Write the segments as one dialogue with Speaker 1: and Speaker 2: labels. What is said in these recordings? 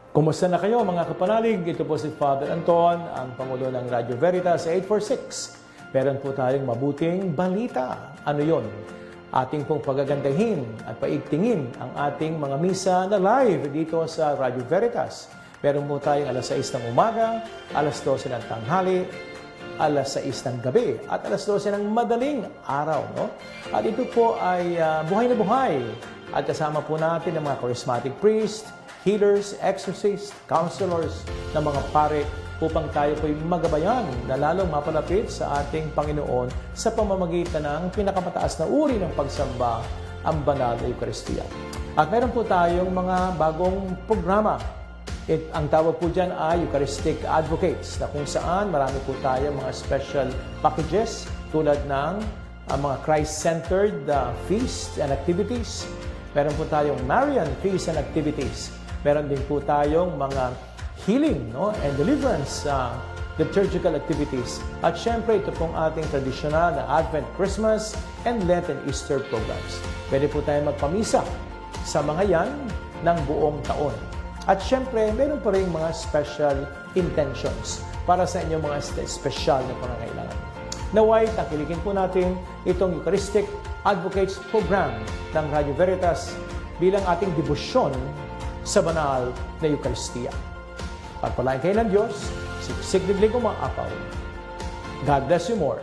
Speaker 1: Kumusta na kayo mga kapanalig? Ito po si Father Anton, ang Pangulo ng Radio Veritas 846. Meron po tayong mabuting balita. Ano yon? Ating pong pagagandahin at paigtingin ang ating mga misa na live dito sa Radio Veritas. Meron po tayong alas 6 ng umaga, alas 12 ng tanghali, alas 6 ng gabi, at alas 12 ng madaling araw. No? At ito po ay buhay na buhay. At kasama po natin ang mga charismatic priest, healers, exorcists, counselors ng mga pare upang tayo po'y magabayan na lalong mapalapit sa ating Panginoon sa pamamagitan ng pinakamataas na uri ng pagsamba, ang banal na Eucharistia. At meron po tayong mga bagong programa. Ang tawag po dyan ay Eucharistic Advocates, na kung saan marami po tayong mga special packages tulad ng mga Christ-centered feasts and activities. Meron po tayong Marian feasts and activities. Meron din po tayong mga healing and deliverance liturgical activities. At syempre, ito pong ating tradisyonal na Advent, Christmas, and Lenten Easter programs. Pwede po tayong magpamisa sa mga yan ng buong taon. At syempre, meron pa rin mga special intentions para sa inyong mga special na pangangailangan. Naway, tangkilikin po natin itong Eucharistic Advocates Program ng Radio Veritas bilang ating debosyon sa banal na Eucharistia. Pagpalain kayo ng Diyos, siksik bibling umaapaw. God bless you more.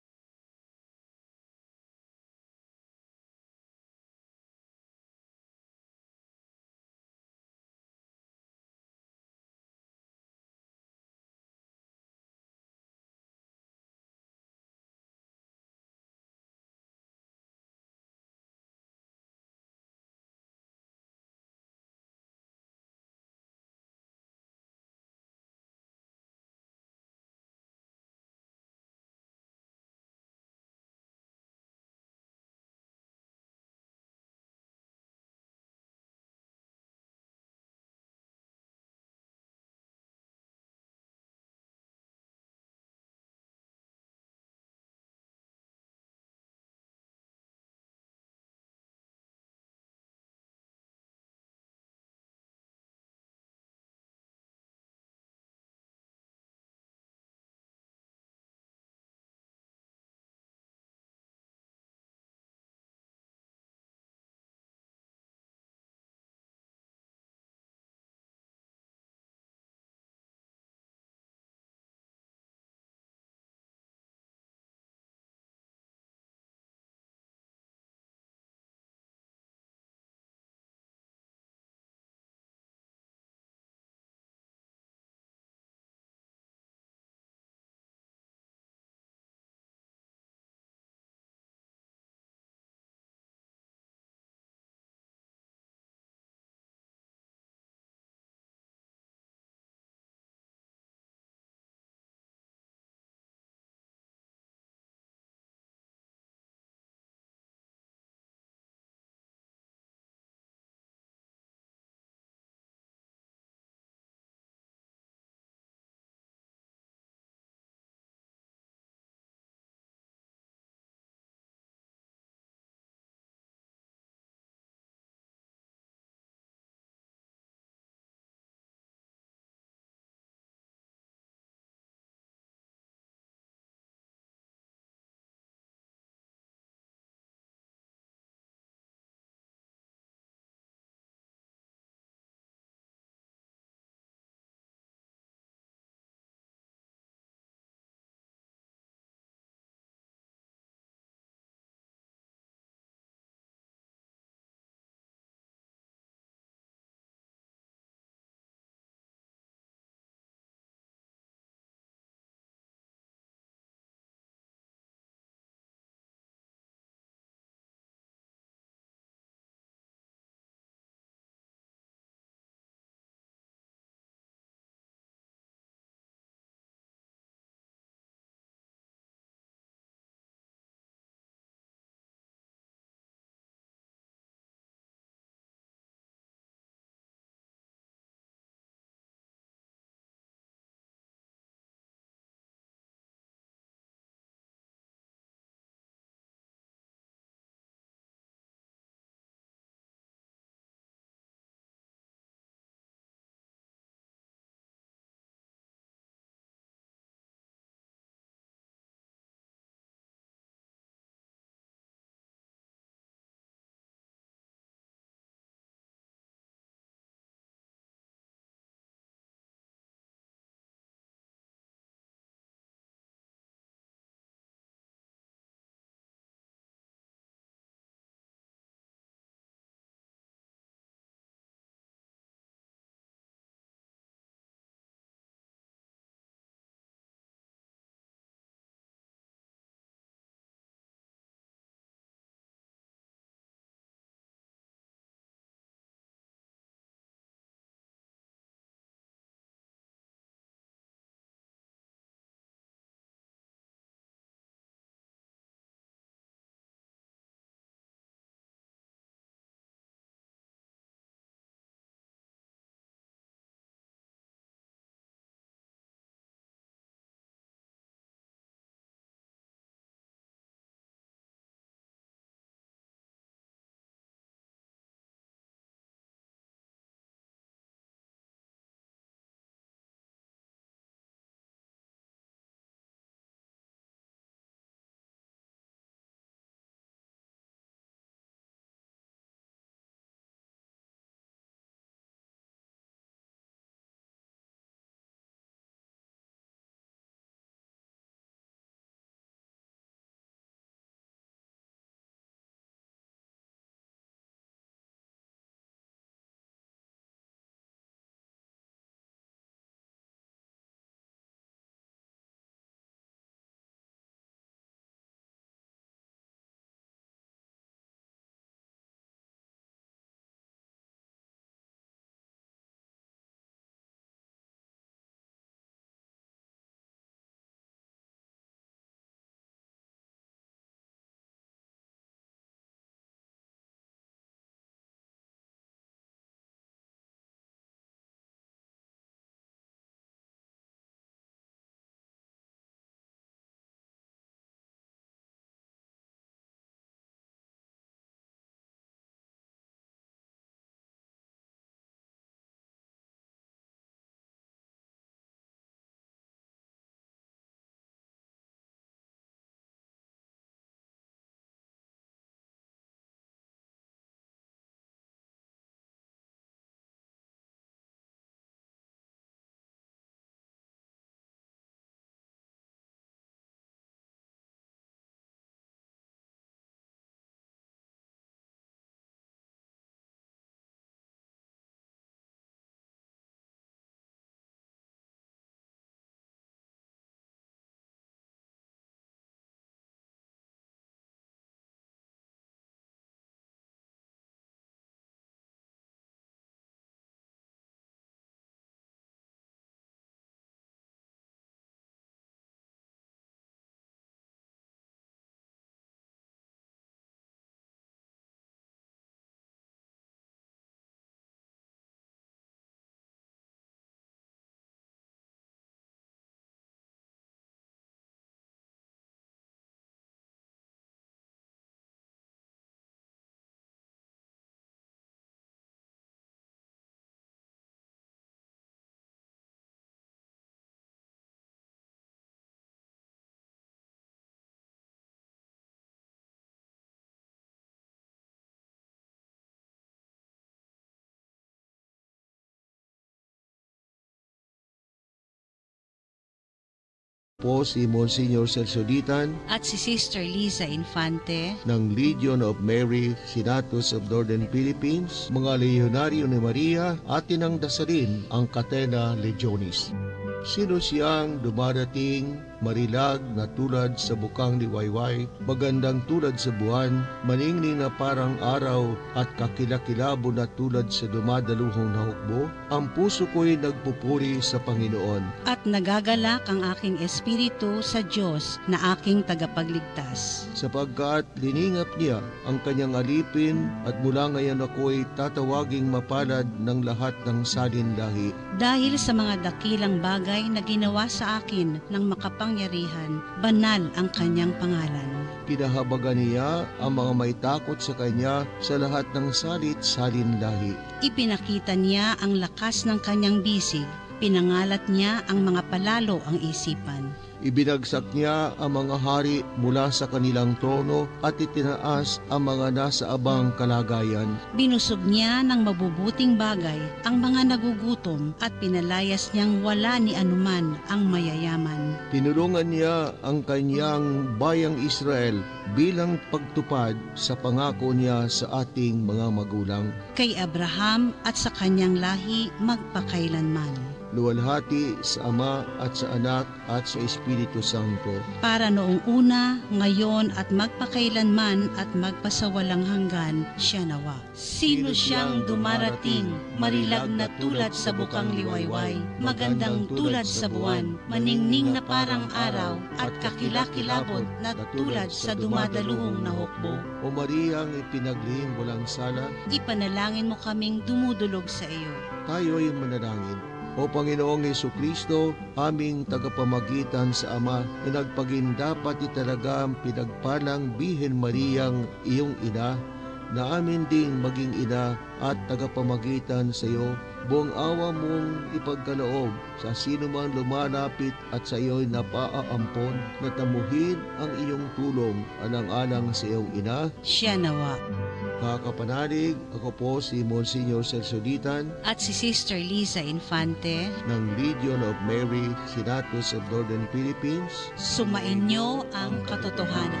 Speaker 2: Po si Monsignor Celso Ditan
Speaker 3: at si Sister Liza Infante
Speaker 2: ng Legion of Mary, Senatus of Northern Philippines, mga Leonaryo ni Maria, atin ang dasalin ang Catena Legionis. Sino siyang dumarating, marilag na tulad sa bukang liwayway, magandang tulad sa buwan, maningning na parang araw, at kakilakilabo na tulad sa dumadaluhong na hukbo? Ang puso ko'y nagpupuri sa Panginoon.
Speaker 3: At nagagalak ang aking espiritu sa Diyos na aking tagapagligtas.
Speaker 2: Sapagkat liningap niya ang kanyang alipin, at mula ngayon ako'y tatawaging mapalad ng lahat ng salinlahi.
Speaker 3: Dahil sa mga dakilang bagay na ginawa sa akin ng makapangyarihan, banal ang kanyang pangalan.
Speaker 2: Pinahabagan niya ang mga may takot sa kanya sa lahat ng salit-salinlahi.
Speaker 3: Ipinakita niya ang lakas ng kanyang bisig, pinangalat niya ang mga palalo ang isipan.
Speaker 2: Ibinagsak niya ang mga hari mula sa kanilang trono at itinaas ang mga nasa abang kalagayan.
Speaker 3: Binusog niya ng mabubuting bagay ang mga nagugutom at pinalayas niyang wala ni anuman ang mayayaman.
Speaker 2: Tinulungan niya ang kanyang bayang Israel bilang pagtupad sa pangako niya sa ating mga magulang.
Speaker 3: Kay Abraham at sa kanyang lahi magpakailanman.
Speaker 2: Luwalhati sa Ama at sa Anak at sa Espiritu Santo.
Speaker 3: Para noong una, ngayon at magpakailanman at magpasawalang hanggan, siya nawa. Sino siyang dumarating, marilag na tulad sa bukang liwayway, magandang tulad sa buwan, maningning na parang araw, at kakilakilabot na tulad sa dumadaluhong na hukbo.
Speaker 2: O Mariang ipinaglihim walang sala,
Speaker 3: ipanalangin mo kaming dumudulog sa iyo.
Speaker 2: Tayo'y manalangin. O Panginoong Hesukristo, aming tagapamagitan sa Ama, na nagpagindapat italaga ang pinagpalang Bihen Mariang iyong ina, na amin ding maging ina at tagapamagitan sa iyo. Buong awa mong ipagkaloob sa sino man lumalapit at sa iyo'y napaaampon, na tamuhin ang iyong tulong alang-alang sa iyong ina.
Speaker 3: Siya nawa.
Speaker 2: Kakapanalig, ako po si Monsignor Celso Ditan
Speaker 3: at si Sister Liza Infante
Speaker 2: ng Legion of Mary, Senatus of Northern Philippines.
Speaker 3: Sumainyo ang katotohanan.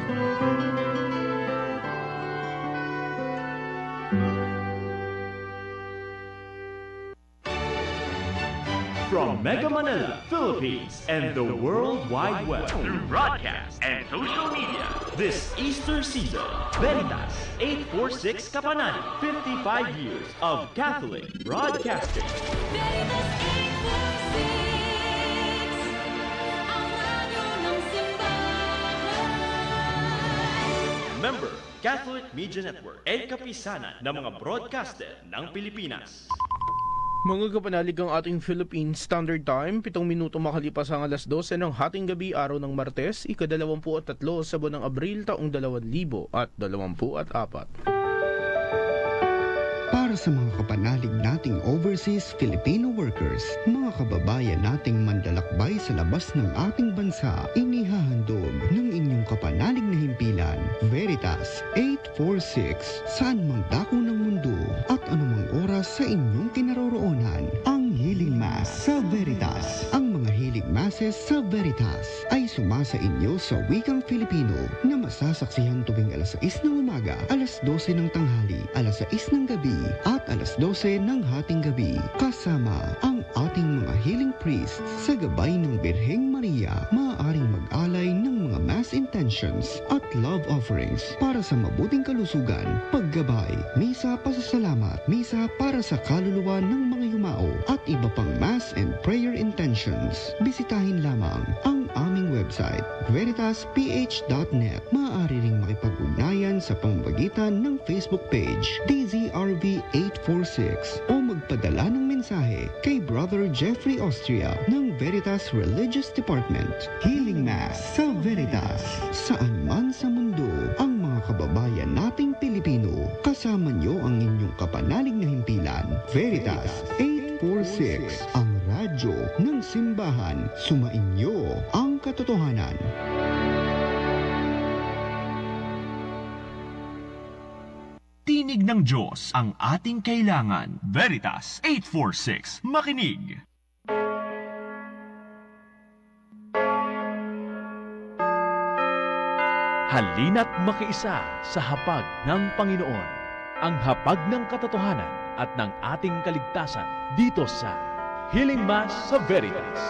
Speaker 4: From Mega Manila, Philippines, and the World Wide Web, through broadcast and social media, this Easter season, Veritas 846 Kapanani, 55 years of Catholic broadcasting.
Speaker 5: Veritas 846, ang radyo ng simbahan.
Speaker 4: Member, Catholic Media Network, and kapisanan ng mga broadcaster ng Pilipinas.
Speaker 6: Mga kapanalig ang ating Philippine Standard Time, 7 minuto makalipas ang alas 12 ng hating gabi, araw ng Martes, ika-23 sa buwan ng Abril, taong 2024.
Speaker 7: Para sa mga kapanalig nating overseas Filipino workers, mga kababayan nating mandalakbay sa labas ng ating bansa, inihahandog ng inyong kapanalig na himpilan, Veritas 846, saan mang dako ng mundo at anumang oras sa inyong kinaroroonan. Ang Healing Mass sa Veritas. Ang mga Healing Masses sa Veritas ay sumasa inyo sa wikang Filipino na masasaksihan tuwing alas 6 ng umaga, alas 12 ng tanghali, alas 6 ng gabi, at alas 12 ng hating gabi. Kasama ang ating mga healing priests sa gabay ng Birheng Maria, maaaring mag-alay ng mga mass intentions at love offerings para sa mabuting kalusugan, paggabay, misa pasasalamat, misa para sa kaluluwa ng mga yumao, at iba pang mass and prayer intentions. Bisitahin lamang ang aming website, veritasph.net. Maaari ring makipag-ugnayan sa pamamagitan ng Facebook page, DZRV 846, o magpadala ng mensahe kay Brother Jeffrey Austria ng Veritas Religious Department. Healing Mass sa Veritas. Saan man sa mundo, ang mga kababayan nating Pilipino, kasama nyo ang inyong kapanalig na himpilan. Veritas 846, ang radyo ng simbahan. Sumainyo ang katotohanan.
Speaker 4: Tinig ng Diyos ang ating kailangan. Veritas 846, makinig. Halina't makiisa sa hapag ng Panginoon, ang hapag ng katotohanan at ng ating kaligtasan dito sa Healing Mass sa Veritas.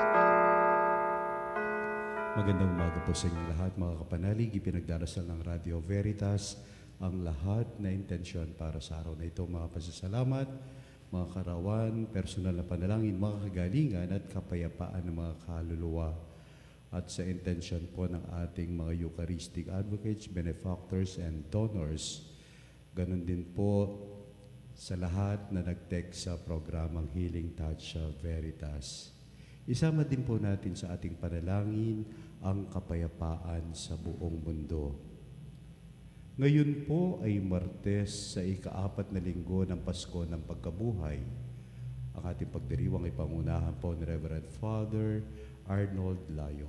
Speaker 8: Magandang umaga po sa inyong lahat, mga kapanalig. Ipinagdarasal ng Radio Veritas ang lahat na intensyon para sa araw na ito, mga pasasalamat, mga karawan, personal na panalangin, mga kagalingan at kapayapaan ng mga kaluluwa. At sa intensyon po ng ating mga Eucharistic advocates, benefactors, and donors, ganun din po sa lahat na nag-text sa programang Healing Touch Veritas. Isama din po natin sa ating panalangin ang kapayapaan sa buong mundo. Ngayon po ay Martes sa ika-4 na linggo ng Pasko ng Pagkabuhay. Ang ating pagdiriwang ay pangunahan po ni Reverend Father Arnold Layok.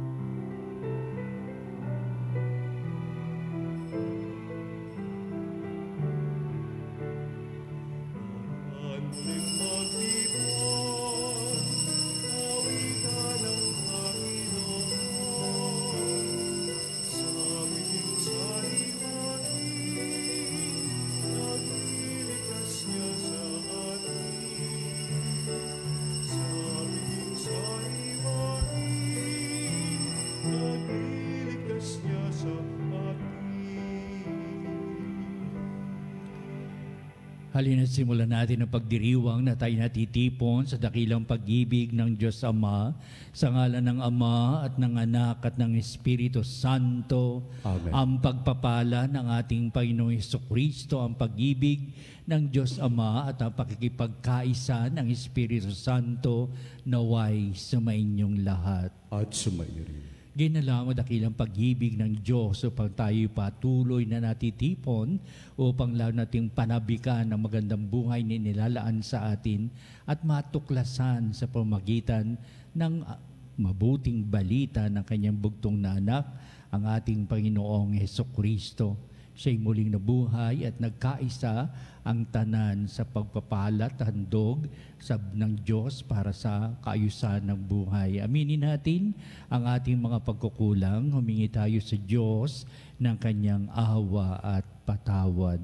Speaker 9: Halina't simulan natin ang pagdiriwang na tayo natitipon sa dakilang pag-ibig ng Diyos Ama, sa ngalan ng Ama at ng Anak at ng Espiritu Santo.
Speaker 8: Amen.
Speaker 9: Ang pagpapala ng ating Panginoong Jesucristo, ang pag-ibig ng Diyos Ama at ang pakikipagkaisa ng Espiritu Santo naway sumainyong lahat.
Speaker 8: At sumayo rin.
Speaker 9: Ginalaw dakilang pag-ibig ng Diyos upang tayo patuloy na natitipon upang lalo nating panabikan ang magandang buhay na nilalaan sa atin at matuklasan sa pamagitan ng mabuting balita ng kanyang bugtong na anak, ang ating Panginoong Jesucristo. Siya'y muling nabuhay at nagkaisa ang tanan sa pagpapala at handog ng Diyos para sa kaayusan ng buhay. Aminin natin ang ating mga pagkukulang. Humingi tayo sa Diyos ng kanyang awa at patawad.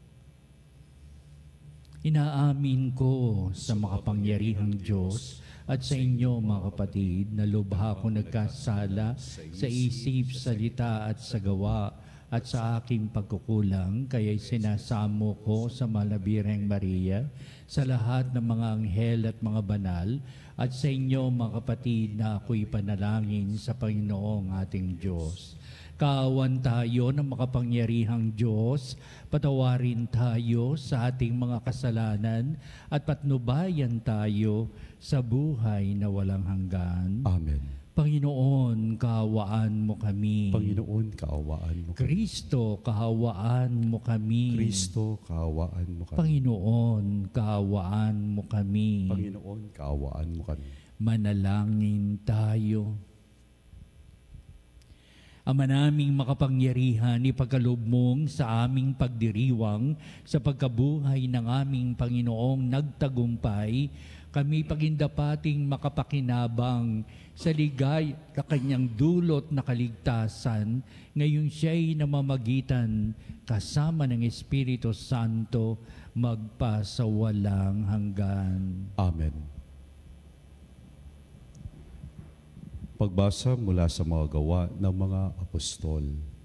Speaker 9: Inaamin ko sa makapangyarihang Diyos at sa inyo, mga kapatid, na lubha ko nagkasala sa isip, salita at sa gawa at sa aking pagkukulang, kaya'y sinasamo ko sa Malabireng Maria, sa lahat ng mga anghel at mga banal, at sa inyo, mga kapatid, na ako'y panalangin sa Panginoong ating Diyos. Kaawan tayo ng makapangyarihang Diyos, patawarin tayo sa ating mga kasalanan, at patnubayan tayo sa buhay na walang hanggan.
Speaker 8: Amen.
Speaker 9: Panginoon, kaawaan mo kami.
Speaker 8: Panginoon, kaawaan mo kami.
Speaker 9: Kristo, kaawaan mo kami.
Speaker 8: Kristo, kaawaan mo kami.
Speaker 9: Panginoon, kaawaan mo kami.
Speaker 8: Panginoon, kaawaan mo kami.
Speaker 9: Manalangin tayo. Ama naming makapangyarihan, ipagkaloob mong sa aming pagdiriwang sa pagkabuhay ng aming Panginoong nagtagumpay, kami pagindapating makapakinabang sa ligay na kanyang dulot na kaligtasan, ngayon siya'y namamagitan kasama ng Espiritu Santo magpasawalang hanggan.
Speaker 8: Amen. Pagbasa mula sa mga gawa ng mga apostol.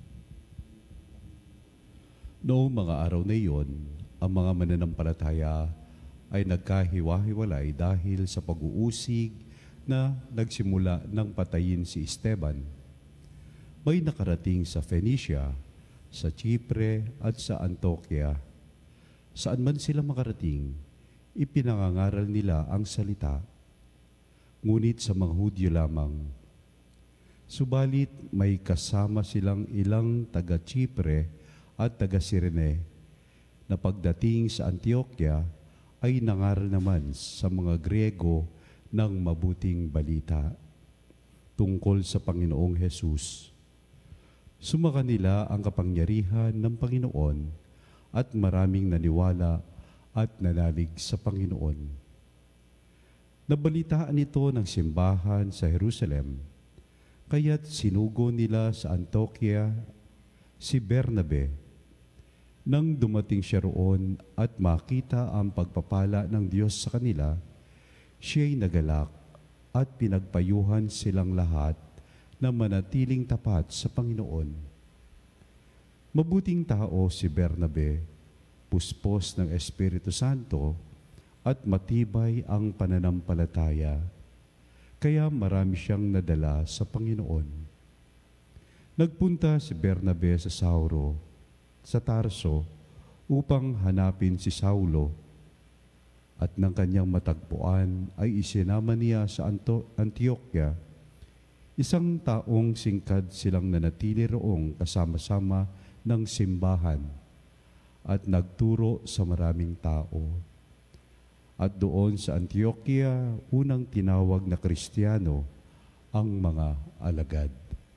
Speaker 8: Noong mga araw na iyon, ang mga mananampalataya ay nagkahiwa-hiwalay dahil sa pag-uusig na nagsimula ng patayin si Esteban. May nakarating sa Phoenicia, sa Chipre at sa Antioquia. Saan man sila makarating, ipinangangaral nila ang salita, ngunit sa mga Hudyo lamang. Subalit may kasama silang ilang taga-Chipre at taga-Sirene na pagdating sa Antioquia ay nangaral naman sa mga Griego ng mabuting balita tungkol sa Panginoong Hesus. Sumakanila ang kapangyarihan ng Panginoon at maraming naniwala at nanalig sa Panginoon. Nabalitaan ito ng simbahan sa Jerusalem. Kaya't sinugo nila sa Antioquia si Bernabe. Nang dumating siya roon at makita ang pagpapala ng Diyos sa kanila, siya'y nagalak at pinagpayuhan silang lahat na manatiling tapat sa Panginoon. Mabuting tao si Bernabe, puspos ng Espiritu Santo at matibay ang pananampalataya, kaya marami siyang nadala sa Panginoon. Nagpunta si Bernabe sa Tarso upang hanapin si Saulo, at nang kanyang matagpuan ay isinama niya sa Antioquia. Isang taong singkad silang nanatili roong kasama-sama ng simbahan at nagturo sa maraming tao. At doon sa Antioquia, unang tinawag na Kristiyano ang mga alagad.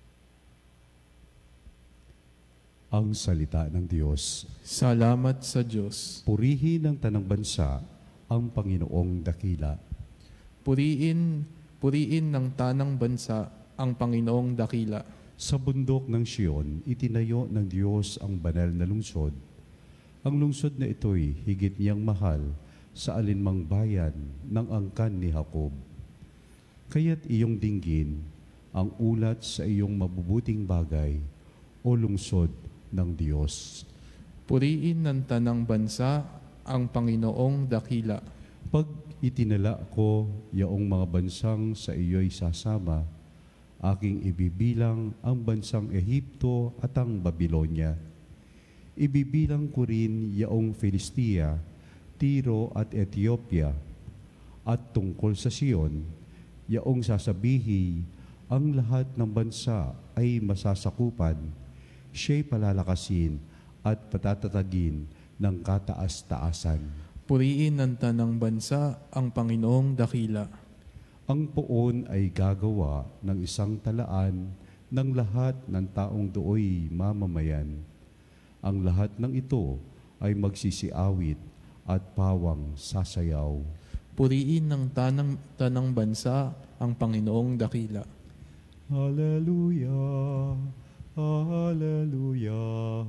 Speaker 8: Ang salita ng Diyos.
Speaker 10: Salamat sa Diyos.
Speaker 8: Purihin ng tanang bansa ang Panginoong dakila.
Speaker 10: Puriin ng tanang bansa ang Panginoong dakila.
Speaker 8: Sa bundok ng Siyon, itinayo ng Diyos ang banal na lungsod. Ang lungsod na ito'y higit niyang mahal sa alinmang bayan ng angkan ni Jacob. Kaya't iyong dinggin ang ulat sa iyong mabubuting bagay, o lungsod ng Diyos.
Speaker 10: Puriin ng tanang bansa ang Panginoong dakila.
Speaker 8: Pag itinala ko yaong mga bansang sa iyo'y sasama, aking ibibilang ang bansang Ehipto at ang Babilonya. Ibibilang ko rin yaong Filistia, Tiro at Ethiopia, at tungkol sa Siyon, yaong sasabihi, ang lahat ng bansa ay masasakupan, siya'y palalakasin at patatatagin ng kataas-taasan.
Speaker 10: Puriin ng tanang bansa ang Panginoong dakila.
Speaker 8: Ang poon ay gagawa ng isang talaan ng lahat ng taong dooy mamamayan. Ang lahat ng ito ay magsisiawit at pawang sasayaw.
Speaker 10: Puriin ng tanang bansa ang Panginoong dakila.
Speaker 8: Hallelujah, Hallelujah,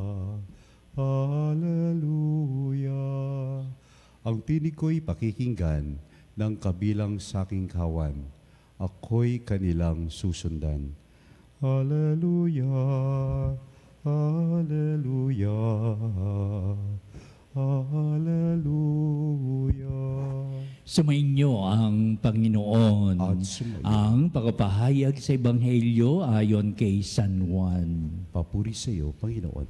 Speaker 8: Hallelujah. Ang tinig ko'y pakikinggan ng kabilang saking kawan. Ako'y kanilang susundan. Hallelujah, Hallelujah, Hallelujah.
Speaker 9: Sumainyo ang Panginoon.
Speaker 8: At sumayo.
Speaker 9: Ang pagpapahayag sa Ebanghelyo ayon kay San Juan.
Speaker 8: Papuri sa iyo, Panginoon.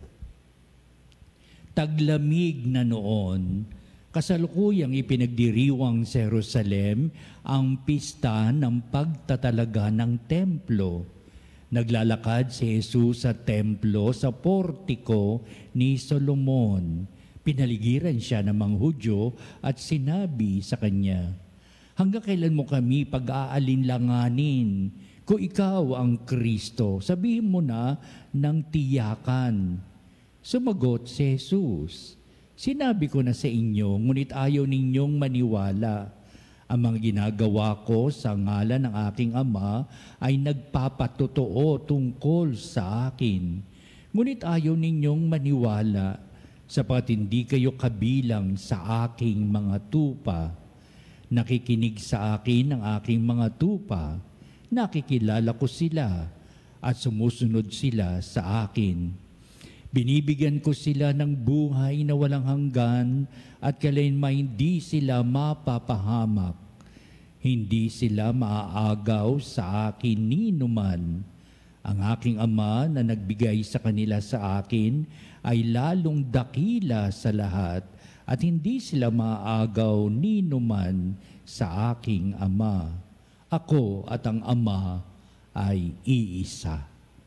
Speaker 9: Taglamig na noon, kasalukuyang ipinagdiriwang sa Jerusalem ang pista ng pagtatalaga ng templo. Naglalakad si Jesus sa templo sa portiko ni Solomon. Pinaligiran siya ng mga Hudyo at sinabi sa kanya, hanggang kailan mo kami pag-aalinlanganin? Kung ikaw ang Kristo, sabihin mo na ng tiyakan. Sumagot si Jesus, sinabi ko na sa inyo, ngunit ayaw ninyong maniwala. Ang mga ginagawa ko sa ngalan ng aking Ama ay nagpapatotoo tungkol sa akin. Ngunit ayaw ninyong maniwala, sapagat hindi kayo kabilang sa aking mga tupa. Nakikinig sa akin ang aking mga tupa, nakikilala ko sila at sumusunod sila sa akin. Binibigyan ko sila ng buhay na walang hanggan at kailanman hindi sila mapapahamak. Hindi sila maaagaw sa akin ni numan. Ang aking Ama na nagbigay sa kanila sa akin ay lalong dakila sa lahat at hindi sila maaagaw ni numan sa aking Ama. Ako at ang Ama ay iisa.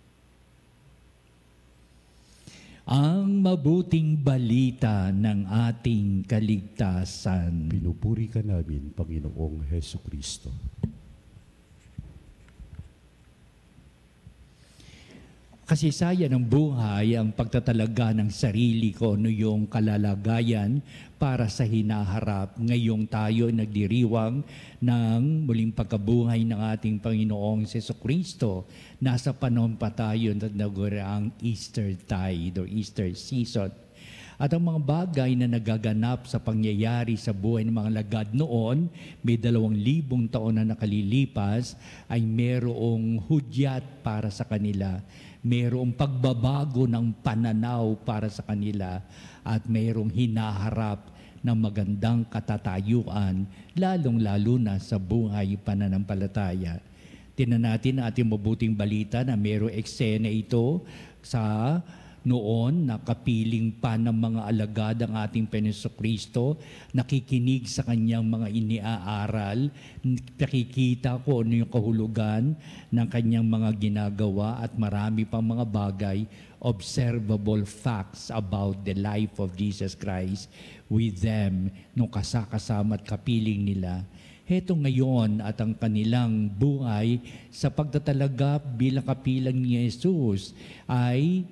Speaker 9: Ang mabuting balita ng ating kaligtasan.
Speaker 8: Pinupuri ka namin, Panginoong Hesukristo.
Speaker 9: Kasaysayan ng buhay ang pagtatalaga ng sarili ko ano yung kalalagayan para sa hinaharap. Ngayong tayo nagdiriwang ng muling pagkabuhay ng ating Panginoong Jesucristo. Nasa panahon pa tayo na naguraang Easter tide o Easter season. At ang mga bagay na nagaganap sa pangyayari sa buhay ng mga lagad noon, may 2,000 taon na nakalilipas, ay merong hudyat para sa kanila. Mayroong pagbabago ng pananaw para sa kanila at mayroong hinaharap ng magandang katatayuan, lalong-lalo na sa buhay pananampalataya. Tingnan natin ang ating mabuting balita na mayroong eksena ito sa noon na kapiling pa ng mga alagad ang ating Jesucristo, nakikinig sa kanyang mga iniaaral, nakikita ko ano yung kahulugan ng kanyang mga ginagawa at marami pang mga bagay, observable facts about the life of Jesus Christ with them nung kasama at kapiling nila. Heto ngayon at ang kanilang buhay sa pagtatalaga bilang kapilang ni Jesus ay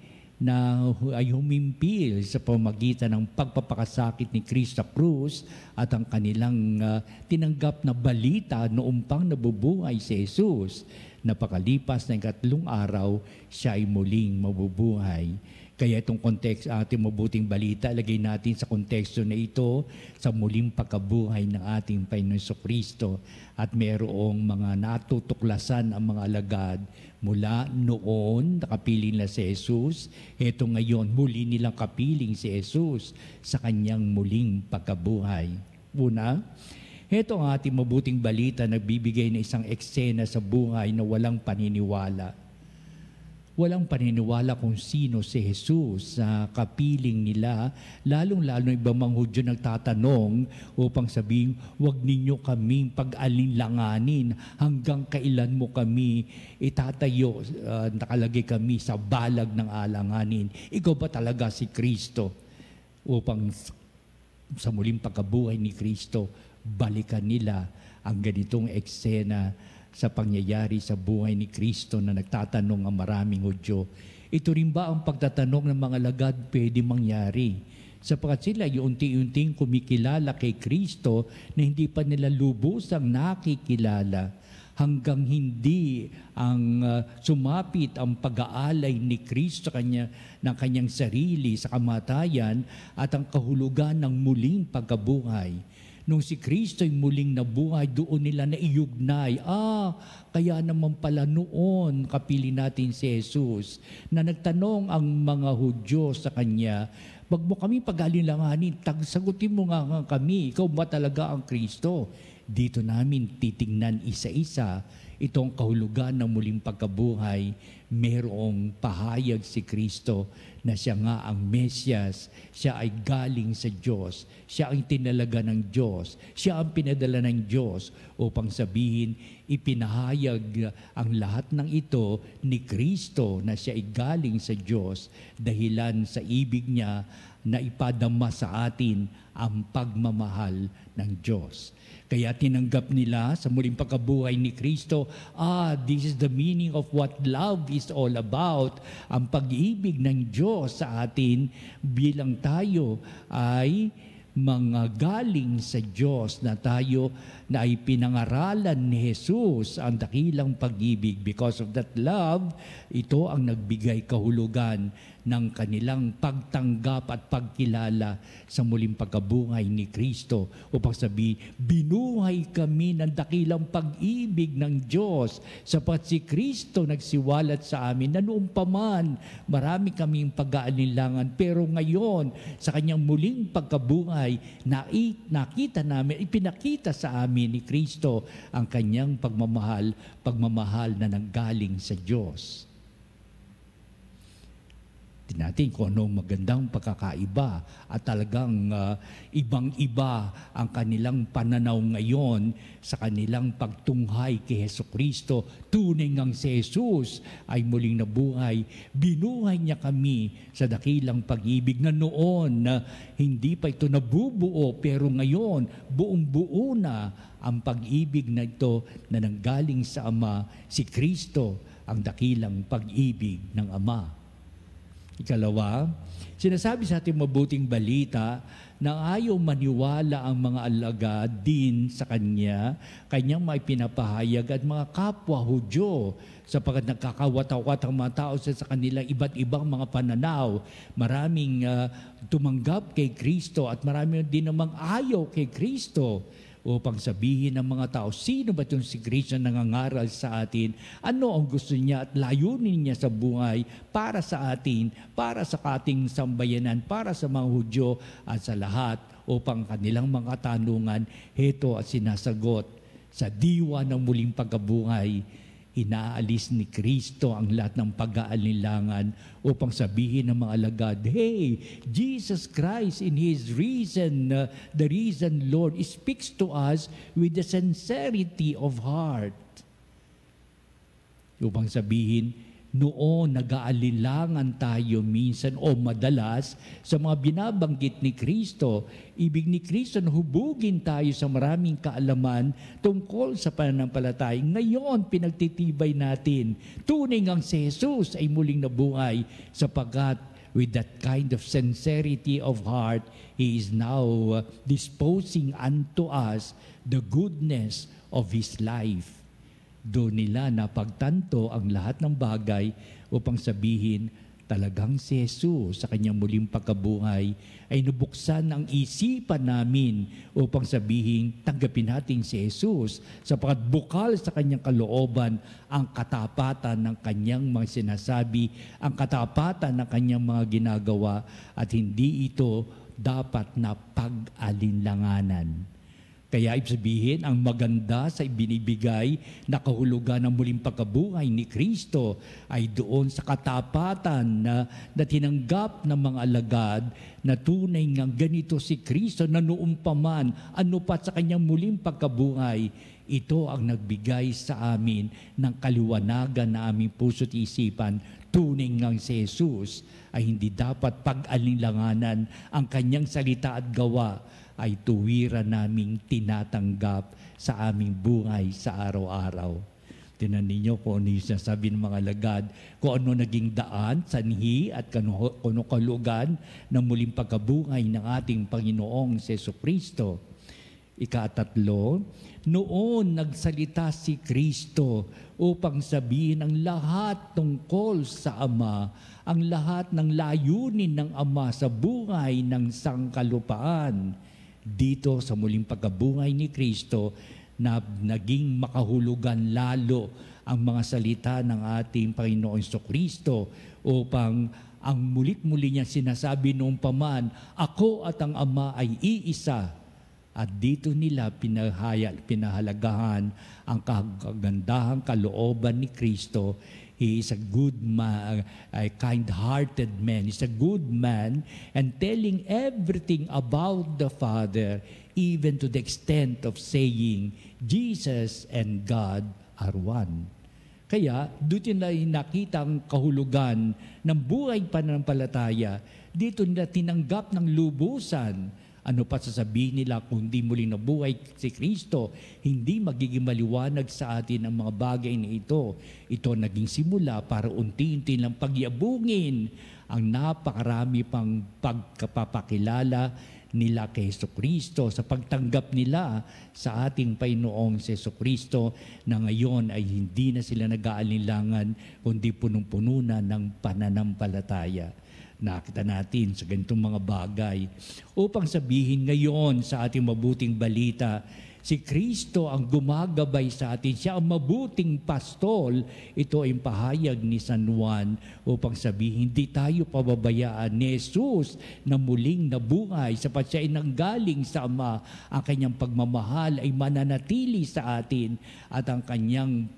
Speaker 9: humimpil sa pamagitan ng pagpapakasakit ni Cristo sa krus at ang kanilang tinanggap na balita noong pang nabubuhay si Jesus. Napakalipas ng 3 araw, siya ay muling mabubuhay. Kaya itong konteks, ating mabuting balita, lagay natin sa konteksto na ito sa muling pagkabuhay ng ating Panginoon Kristo. At mayroong mga natutuklasan ang mga alagad mula noon, nakapiling na si Jesus. Ito ngayon, muli nilang kapiling si Jesus sa kanyang muling pagkabuhay. Una, ito ang ating mabuting balita, nagbibigay ng isang eksena sa buhay na walang paniniwala. Walang paniniwala kung sino si Jesus sa kapiling nila, lalong-lalo ibang mga Hudyo nagtatanong upang sabihin, huwag ninyo kaming pag-alinlanganin, hanggang kailan mo kami itatayo, nakalagay kami sa balag ng alanganin. Ikaw ba talaga si Kristo? Upang sa muling pagkabuhay ni Kristo, balikan nila ang ganitong eksena sa pangyayari sa buhay ni Kristo na nagtatanong ang maraming Hudyo. Ito rin ba ang pagtatanong ng mga alagad pwede mangyari? Sapagkat sila yung unti-unting kumikilala kay Kristo na hindi pa nila lubusang nakikilala hanggang hindi ang sumapit ang pag-aalay ni Kristo ng kanyang sarili sa kamatayan at ang kahulugan ng muling pagkabuhay. Nung si Kristo ay muling nabuhay, doon nila naiugnay. Kaya naman pala noon, kapili natin si Jesus, na nagtanong ang mga Hudyo sa kanya, wag mo kami pag-alinlanganin, sagutin mo nga kami, ikaw ba talaga ang Kristo? Dito namin titingnan isa-isa itong kahulugan ng muling pagkabuhay. Merong pahayag si Kristo na siya nga ang Mesyas, siya ay galing sa Diyos, siya ang tinalaga ng Diyos, siya ang pinadala ng Diyos upang sabihin, ipinahayag ang lahat ng ito ni Kristo na siya ay galing sa Diyos dahilan sa ibig niya na ipadama sa atin ang pagmamahal ng Diyos. Kaya tinanggap nila sa muling pagkabuhay ni Kristo, this is the meaning of what love is all about. Ang pag-ibig ng Diyos sa atin bilang tayo ay mga galing sa Diyos na tayo na ay pinangaralan ni Jesus ang dakilang pag-ibig. Because of that love, ito ang nagbigay kahulugan ng kanilang pagtanggap at pagkilala sa muling pagkabuhay ni Kristo upang sabihin, binuhay kami ng dakilang pag-ibig ng Diyos sapat si Kristo nagsiwalat sa amin na noong paman marami kaming pag-aalinlangan pero ngayon sa kanyang muling pagkabuhay nakita namin, ipinakita sa amin ni Kristo ang kanyang pagmamahal na nanggaling sa Diyos. Natin kung anong magandang pagkakaiba at talagang ibang-iba ang kanilang pananaw ngayon sa kanilang pagtunghay kay Jesucristo. Tunay ngang si Jesus ay muling nabuhay. Binuhay niya kami sa dakilang pag-ibig na noon na hindi pa ito nabubuo pero ngayon buong-buo na ang pag-ibig na ito na nanggaling sa Ama, si Kristo ang dakilang pag-ibig ng Ama. Ikalawa, sinasabi sa ating mabuting balita na ayaw maniwala ang mga alagad din sa Kanya, Kanyang may pinapahayag at mga kapwa Hudyo, sapagkat nagkakawat-awat ang mga tao sa kanilang iba't ibang mga pananaw. Maraming tumanggap kay Kristo at maraming din namang ayaw kay Kristo, upang sabihin ng mga tao, sino ba itong si Kristo na nangangaral sa atin? Ano ang gusto niya at layunin niya sa buhay para sa atin, para sa ating sambayanan, para sa mga Hudyo at sa lahat, upang kanilang mga tanungan, heto at sinasagot. Sa diwa ng muling pagkabuhay, inaalis ni Kristo ang lahat ng pag-aalinlangan upang sabihin ng mga alagad, hey, Jesus Christ in His reason, the risen Lord, speaks to us with the sincerity of heart. Upang sabihin, noon nag-aalinlangan tayo minsan o madalas sa mga binabanggit ni Kristo. Ibig ni Kristo na hubugin tayo sa maraming kaalaman tungkol sa pananampalataya. Ngayon, pinagtitibay natin. Tunay ngang si Jesus ay muling nabuhay sapagkat with that kind of sincerity of heart, He is now disposing unto us the goodness of His life. Doon nila napagtanto ang lahat ng bagay upang sabihin, talagang si Jesus sa Kanyang muling pagkabuhay ay nabuksan ang isipan namin upang sabihin, tanggapin natin si Jesus sapagkat bukal sa Kanyang kalooban ang katapatan ng Kanyang mga sinasabi, ang katapatan ng Kanyang mga ginagawa, at hindi ito dapat na pag-alinlanganan. Kaya ibig sabihin, ang maganda sa ibinibigay na kahulugan ng muling pagkabuhay ni Kristo ay doon sa katapatan na tinanggap ng mga alagad na tunay ngang ganito si Kristo na noong paman, ano pa sa Kanyang muling pagkabuhay, ito ang nagbigay sa amin ng kaliwanagan na aming puso't isipan. Tunay ngang si Jesus ay hindi dapat pag-alinlanganan, ang Kanyang salita at gawa ay tuwiran naming tinatanggap sa aming buhay sa araw-araw. Tinan ninyo kung ano yung sinasabi ng mga alagad, kung ano naging daan, sanhi at kung kalugan ng muling pagkabuhay ng ating Panginoong Jesucristo. Ika-3, noon nagsalita si Kristo upang sabihin ang lahat tungkol sa Ama, ang lahat ng layunin ng Ama sa buhay ng sangkalupaan. Dito sa muling pagkabuhay ni Kristo na naging makahulugan lalo ang mga salita ng ating Panginoong Jesucristo upang ang mulit-muli niya sinasabi noong paman, ako at ang Ama ay iisa. At dito nila pinahalagahan ang kagandahang kalooban ni Kristo. He is a good man, a kind-hearted man. He's a good man and telling everything about the Father, even to the extent of saying, Jesus and God are one. Kaya, doon nila nakita ang kahulugan ng buhay pananampalataya. Dito nila tinanggap ng lubusan. Ano pa sasabihin nila kung di muling nabuhay si Kristo, hindi magiging maliwanag sa atin ang mga bagay na ito. Ito naging simula para unti-unti lang pagyabungin ang napakarami pang pagkapapakilala nila kay Jesucristo sa pagtanggap nila sa ating Panginoong Jesucristo na ngayon ay hindi na sila nag-aalinlangan kundi punong-puno na ng pananampalataya. Nakita natin sa ganitong mga bagay upang sabihin ngayon sa ating mabuting balita, si Kristo ang gumagabay sa atin. Siya ang mabuting pastol. Ito ay pahayag ni San Juan upang sabihin, hindi tayo pababayaan ni Jesus na muling nabuhay sapat siya ay nanggaling sa Ama. Ang kanyang pagmamahal ay mananatili sa atin at ang kanyang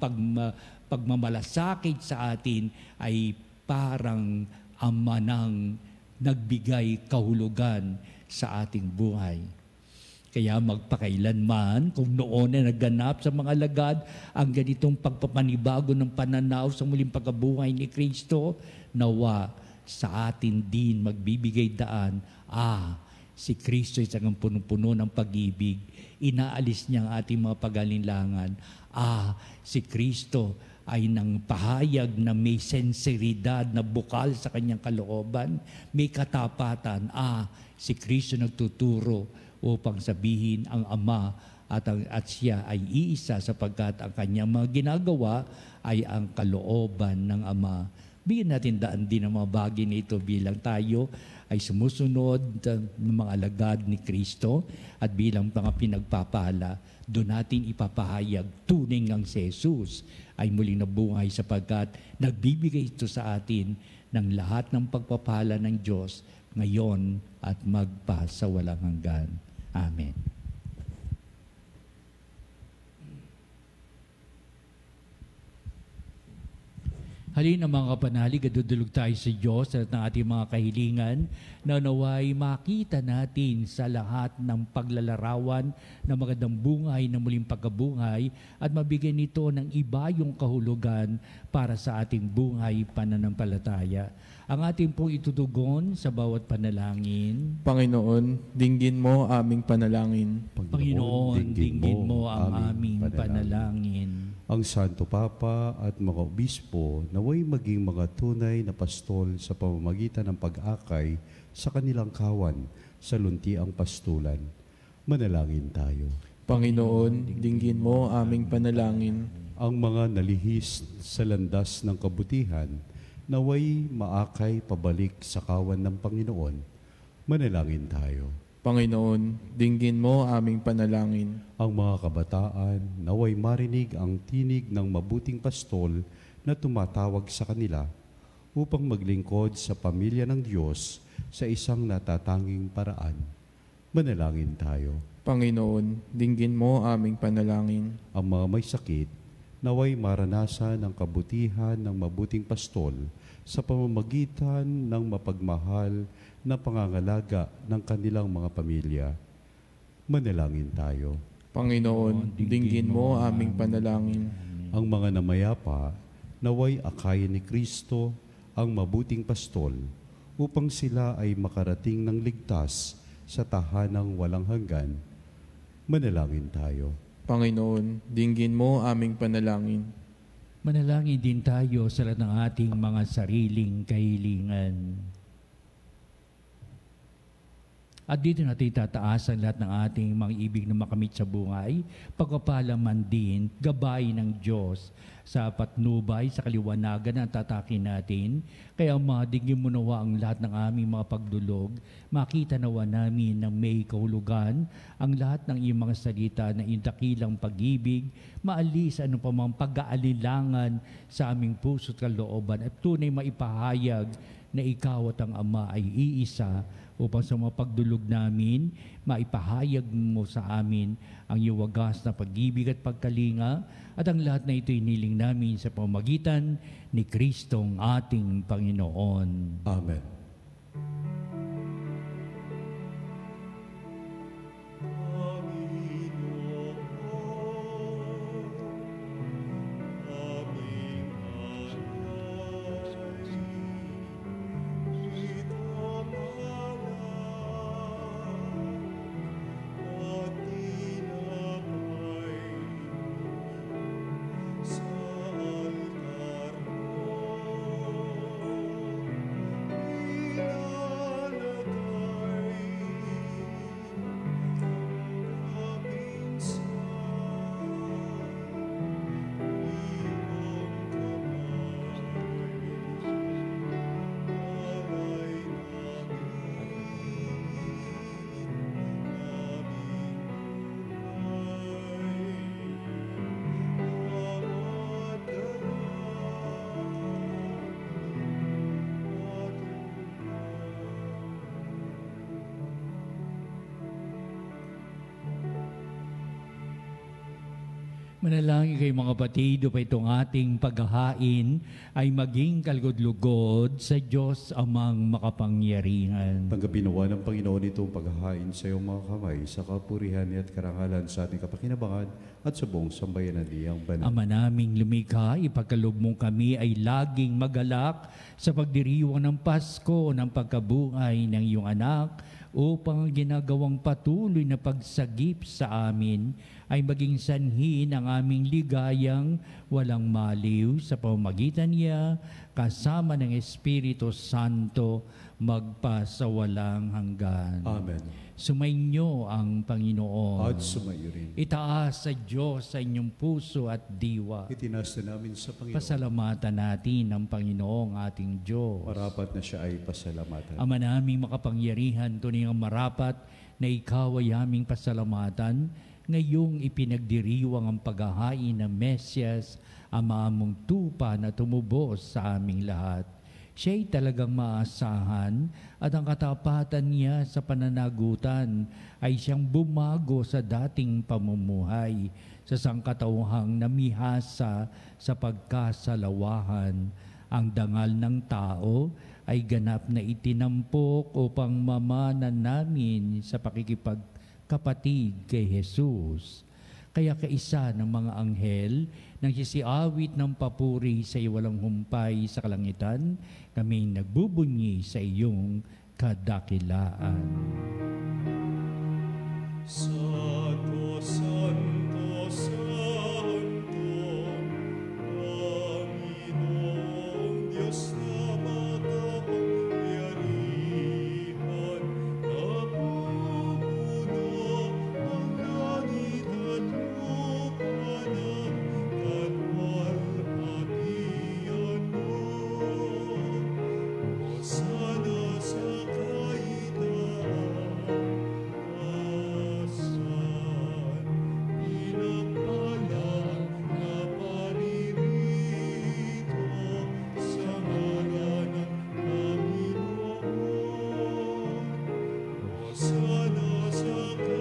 Speaker 9: pagmamalasakit sa atin ay parang Ama nang nagbigay kahulugan sa ating buhay. Kaya magpakailanman, kung noon na naganap sa mga alagad ang ganitong pagpapanibago ng pananaw sa muling pagkabuhay ni Kristo, nawa sa atin din magbibigay daan, si Kristo ay isang punong-puno ng pag-ibig. Inaalis niya ang ating mga pag-alinlangan. Si Kristo ay nang pahayag na may senseridad na bukal sa kanyang kalooban, may katapatan, si Kristo nagtuturo upang sabihin ang Ama at siya ay iisa sapagkat ang kanyang mga ginagawa ay ang kalooban ng Ama. Bigyan natin daan din ang mga bagay nito bilang tayo ay sumusunod ng mga alagad ni Kristo at bilang mga pinagpapala, doon natin ipapahayag tunay ngang si Jesus ay muling nabuhay sapagkat nagbibigay ito sa atin ng lahat ng pagpapala ng Diyos ngayon at magpasawalang hanggan. Amen. Halina mga kapanalig, dudulog tayo sa Diyos at ng ating mga kahilingan na naway makita natin sa lahat ng paglalarawan ng magandang bungay na muling pagkabungay at mabigyan nito ng iba yung kahulugan para sa ating bungay pananampalataya. Ang ating pong itutugon sa bawat panalangin.
Speaker 10: Panginoon, dinggin mo aming panalangin.
Speaker 9: Panginoon, dinggin mo ang aming panalangin.
Speaker 8: Ang Santo Papa at mga obispo naway maging mga tunay na pastol sa pamamagitan ng pag-akay sa kanilang kawan sa luntiang pastulan. Manalangin tayo.
Speaker 10: Panginoon, dinggin mo aming panalangin.
Speaker 8: Ang mga nalihis sa landas ng kabutihan naway maakay pabalik sa kawan ng Panginoon. Manalangin tayo.
Speaker 10: Panginoon, dinggin mo aming panalangin.
Speaker 8: Ang mga kabataan naway marinig ang tinig ng mabuting pastol na tumatawag sa kanila upang maglingkod sa pamilya ng Diyos sa isang natatanging paraan. Manalangin tayo.
Speaker 10: Panginoon, dinggin mo aming panalangin.
Speaker 8: Ang mga may sakit naway maranasan ang kabutihan ng mabuting pastol sa pamamagitan ng mapagmahal na pangangalaga ng kanilang mga pamilya. Manalangin tayo.
Speaker 10: Panginoon, dinggin mo aming panalangin.
Speaker 8: Ang mga namayapa naway akayin ni Kristo ang mabuting pastol upang sila ay makarating ng ligtas sa tahanang walang hanggan. Manalangin tayo.
Speaker 10: Panginoon, dinggin mo aming panalangin.
Speaker 9: Manalangin din tayo sa lahat ng ating mga sariling kahilingan. At dito natin itataasan lahat ng ating mga ibig na makamit sa buhay, pagpapalaman din, gabay ng Diyos sa patnubay, sa kaliwanagan na tatakin natin. Kaya madigin mo nawa ang lahat ng aming mga pagdulog, makita nawa namin ng may kahulugan, ang lahat ng iyong mga salita na indakilang pag-ibig, maalis ano pa mang pag-aalilangan sa aming puso't kalooban at tunay maipahayag na ikaw at ang Ama ay iisa upang sa mga pagdulog namin, maipahayag mo sa amin ang iyong wagas na pag-ibig at pagkalinga at ang lahat na ito iniling namin sa pamamagitan ni Kristong ating Panginoon.
Speaker 8: Amen.
Speaker 9: Manalangin kayo mga kapatid, upang itong ating paghahain ay maging kalugod-lugod sa Diyos amang makapangyarihan.
Speaker 8: Tanggapin nawa ng Panginoon itong paghahain sa iyong mga kamay sa kapurihan at karangalan sa ating kapakinabangan at sa buong sambayanan niyang banal.
Speaker 9: Ama naming lumikha, ipagkaloob mo kami ay laging magalak sa pagdiriwang ng Pasko ng pagkabuhay ng iyong anak upang ang ginagawang patuloy na pagsagip sa amin ay maging sanhi ng aming ligayang walang maliw sa pamamagitan niya kasama ng Espiritu Santo magpasawalang hanggan.
Speaker 8: Amen.
Speaker 9: Sumainyo ang Panginoon.
Speaker 8: At sumayo rin.
Speaker 9: Itaas sa Diyos sa inyong puso at diwa.
Speaker 8: Itinaas na namin sa Panginoon.
Speaker 9: Pasalamatan natin ang Panginoong ating Diyos.
Speaker 8: Marapat na siya ay pasalamatan.
Speaker 9: Ama naming makapangyarihan, tunay ang marapat na ikaw ay aming pasalamatan. Ngayong ipinagdiriwang ang paghahain ng Mesyas, Ama mong tupa na tumubos sa aming lahat. Siya'y talagang maasahan at ang katapatan niya sa pananagutan ay siyang bumago sa dating pamumuhay sa sangkatauhang namihasa sa pagkasalawahan. Ang dangal ng tao ay ganap na itinampok upang mamanan namin sa pakikipagkapatid kay Jesus. Kaya kaisa ng mga anghel nang sisiawit ng papuri sa iwalang humpay sa kalangitan, kaming nagbubunyi sa iyong kadakilaan.
Speaker 5: Santo, Santo, Santo, Panginoong Diyos na makapangyarihan, napupuno ang langit at lupa ng katwalhatian mo. Hosana sa kaitaasan, pinagpalang na paririto sa ngalan ng Panginoon. Hosana sa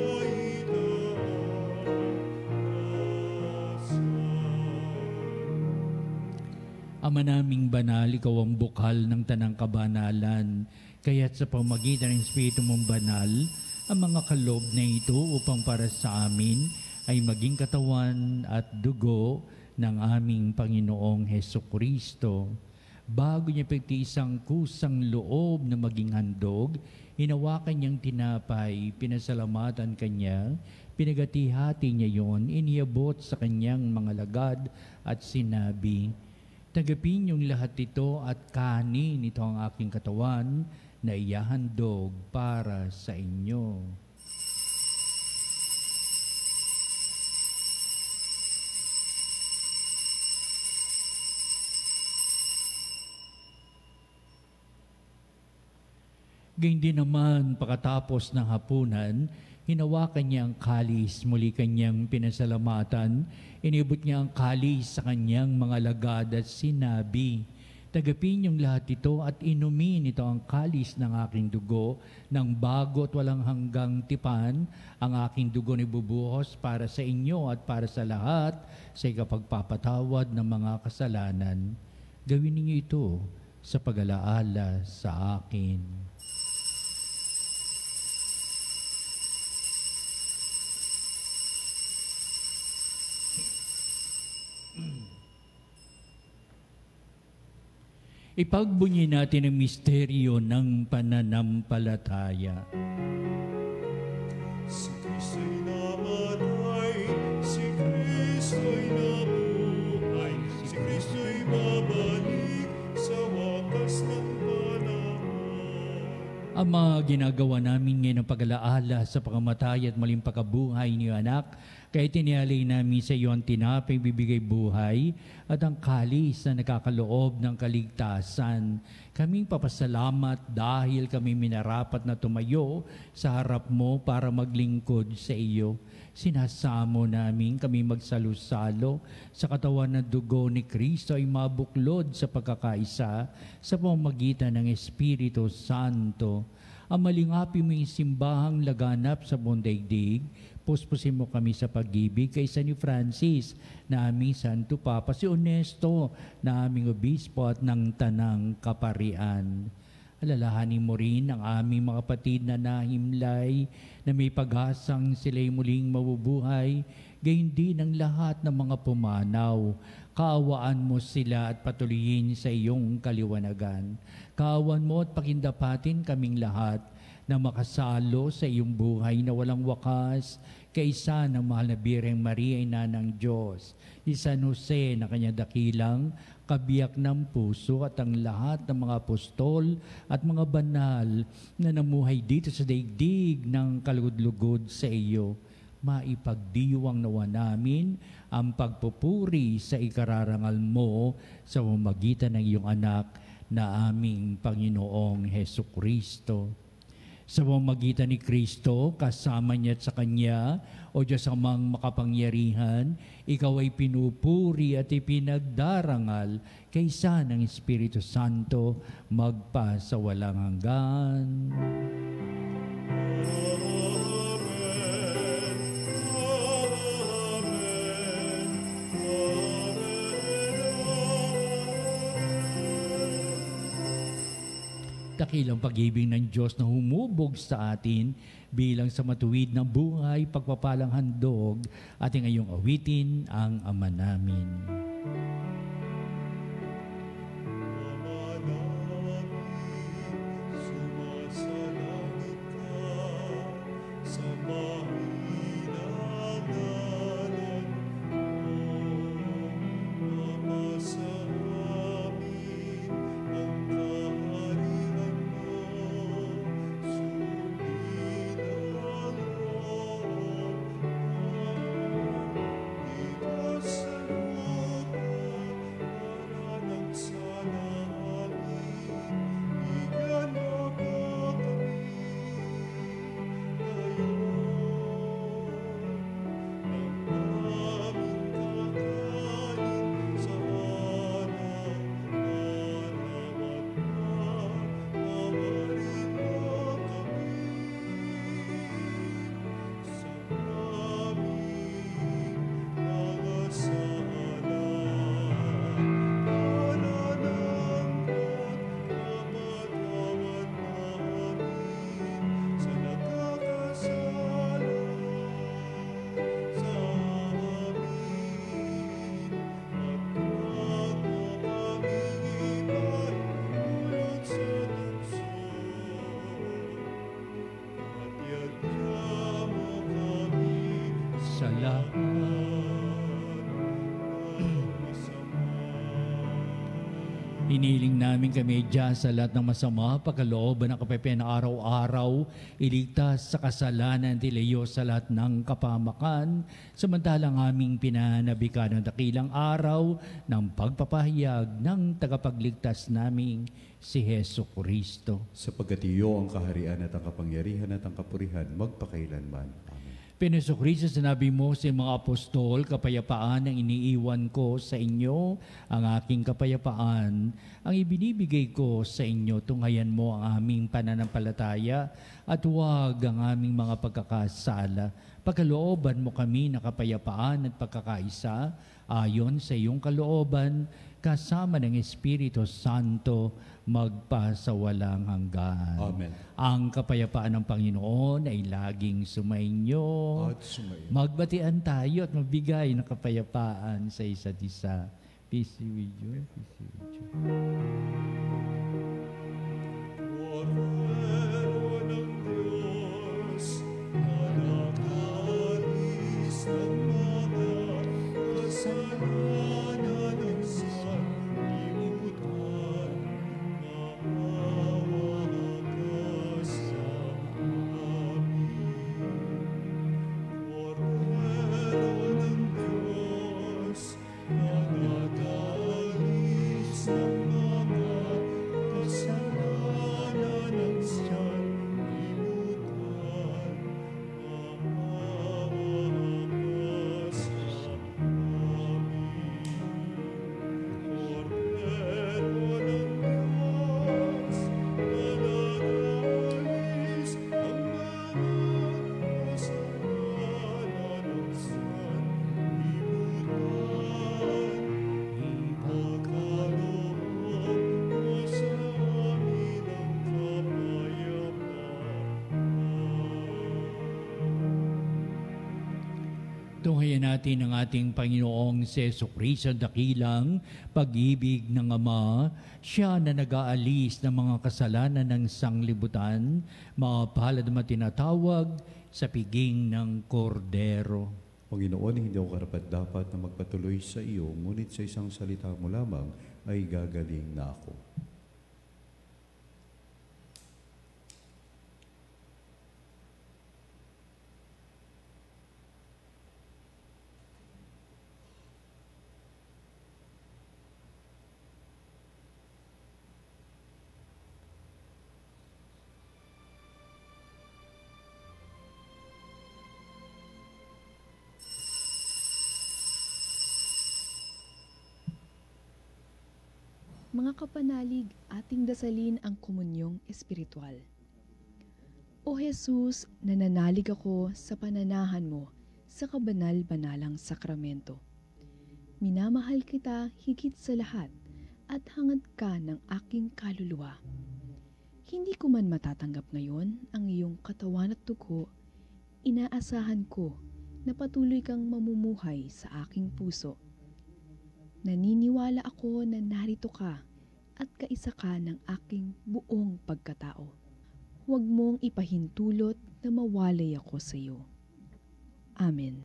Speaker 5: kaitaasan.
Speaker 9: Ama naming banal, ikaw ang bukal ng tanang kabanalan, kaya't sa pamagitan ng Espiritu mong banal, ang mga kaloob na ito upang para sa amin ay maging katawan at dugo ng aming Panginoong Hesukristo. Bago niya pagtiisang kusang loob na maging handog, hinawakan niyang tinapay, pinasalamatan kanya, pinagati-hati niya yon, iniabot sa kanyang mga lagad at sinabi, "Tagapin niyong lahat ito at kanin, ito ang aking katawan na iyahandog para sa inyo." Gayun din naman, pagkatapos ng hapunan, hinawakan niya ang kalis, muli kanyang pinasalamatan, inibot niya ang kalis sa kanyang mga lagad at sinabi, "Tagapin niyong lahat ito at inumin, ito ang kalis ng aking dugo, ng bago at walang hanggang tipan, ang aking dugo ni bubuhos para sa inyo at para sa lahat sa ikapagpapatawad ng mga kasalanan. Gawin ninyo ito sa pag-alaala sa akin." Ipagbunyi natin ang misteryo ng pananampalataya.
Speaker 5: Si Kristo'y namatay, si Kristo'y nabuhay, si Kristo'y babalik sa wakas ng panahon.
Speaker 9: Ang mga ginagawa namin ngayon ng pag-alaala sa pagkamatay at maling pagkabuhay ni anak, kaya tinialay namin sa iyo ang tinapay bibigay buhay at ang kalis na nakakaloob ng kaligtasan. Kaming papasalamat dahil kami minarapat na tumayo sa harap mo para maglingkod sa iyo. Sinasamo namin kami magsalo-salo sa katawan ng dugo ni Kristo ay mabuklod sa pagkakaisa sa pamamagitan ng Espiritu Santo. Ang malingapi mo yung simbahang laganap sa buong daigdig, puspusin mo kami sa pag-ibig kay San Francis na aming Santo Papa, si Onesto na aming Obispo at ng Tanang Kaparian. Alalahanin mo rin ang aming mga kapatid na nahimlay na may pag-asang sila'y muling mabubuhay, gayon din ang lahat ng mga pumanaw. Kaawaan mo sila at patuloyin sa iyong kaliwanagan. Kaawan mo at pakindapatin kaming lahat na makasalo sa iyong buhay na walang wakas, kaysa ng mahal na Birheng Maria, ina ng Diyos, si San Jose na kanya dakilang kabiyak ng puso, at ang lahat ng mga apostol at mga banal na namuhay dito sa daigdig ng kalugod-lugod sa iyo, maipagdiwang nawa namin ang pagpupuri sa ikararangal mo sa pamamagitan ng iyong anak na aming Panginoong Hesukristo. Sa pamamagitan ni Kristo, kasama niya at sa Kanya, o Diyos amang makapangyarihan, ikaw ay pinupuri at ipinagdarangal kaysa ng Espiritu Santo magpa sa walang hanggan. Dakilang pag-ibig ng Diyos na humubog sa atin bilang sa matuwid ng buhay, pagpapalang handog, ating ngayong awitin ang Ama namin. Hiniling namin kami dyan sa lahat ng masama, pagkalooban ng kapayapaan na araw-araw, iligtas sa kasalanan, tilayo sa lahat ng kapamakan, samantalang aming pinanabikan ng dakilang araw ng pagpapahayag ng tagapagligtas naming si Hesukristo.
Speaker 8: Sapagkat iyo ang kaharian at ang kapangyarihan at ang kapurihan magpakailanman.
Speaker 9: Panginoon Kristo, sinabi mo sa mga apostol, kapayapaan ang iniiwan ko sa inyo, ang aking kapayapaan, ang ibinibigay ko sa inyo, tunghayan mo ang aming pananampalataya at huwag ang aming mga pagkakasala. Pagkalooban mo kami na kapayapaan at pagkakaisa, ayon sa iyong kalooban, kasama ng Espiritu Santo, magpasawalang hanggan.
Speaker 8: Amen.
Speaker 9: Ang kapayapaan ng Panginoon ay laging sumainyo.
Speaker 8: At sumainyo.
Speaker 9: Magbatian tayo at magbigay ng kapayapaan sa isa't isa. Peace be with you. Peace be with you.
Speaker 5: Cordero ng Diyos, nanakalis ng mga kasalanan ng sanlibutan, maawa ka sa amin. Cordero ng Diyos, nanakalis ng mga
Speaker 9: Tunghayan natin ang ating Panginoong Jesucristo, dakilang pag-ibig ng Ama, siya na nag-aalis ng mga kasalanan ng sanglibutan, mapalad na tinatawag sa piging ng kordero.
Speaker 8: Panginoon, hindi ako karapat-dapat na magpatuloy sa iyo, ngunit sa isang salita mo lamang ay gagaling na ako.
Speaker 11: Mga kapanalig, ating dasalin ang komunyong espiritual. O Jesus, nananalig ako sa pananahan mo sa kabanal-banalang sakramento. Minamahal kita higit sa lahat at hangad ka ng aking kaluluwa. Hindi ko man matatanggap ngayon ang iyong katawan at dugo, inaasahan ko na patuloy kang mamumuhay sa aking puso. Naniniwala ako na narito ka at kaisa ka ng aking buong pagkatao. Huwag mong ipahintulot na mawalay ako sa iyo. Amen.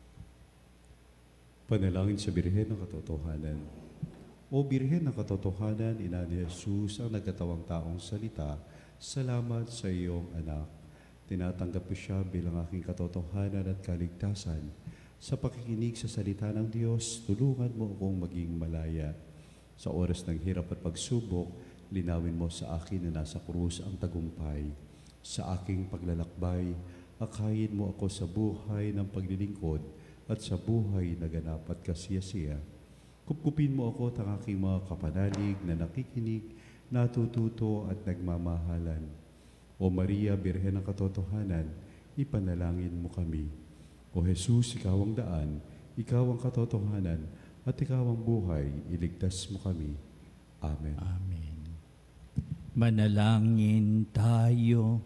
Speaker 8: Panalangin sa Birhen ng Katotohanan. O Birhen ng Katotohanan, Ina ni Jesus ang nagkatawang taong salita, salamat sa iyong anak. Tinatanggap ko siya bilang aking katotohanan at kaligtasan. Sa pakikinig sa salita ng Diyos, tulungan mo akong maging malaya. Sa oras ng hirap at pagsubok, linawin mo sa akin na nasa krus ang tagumpay. Sa aking paglalakbay, akayin mo ako sa buhay ng paglilingkod at sa buhay na ganap at kasiyasiya. Kupkupin mo ako at ang aking mga kapanalig na nakikinig, natututo at nagmamahalan. O Maria, Birhen ng Katotohanan, ipanalangin mo kami. O Jesus, ikaw ang daan, ikaw ang katotohanan, at ikaw ang buhay, iligtas mo kami. Amen.
Speaker 9: Amen. Manalangin tayo.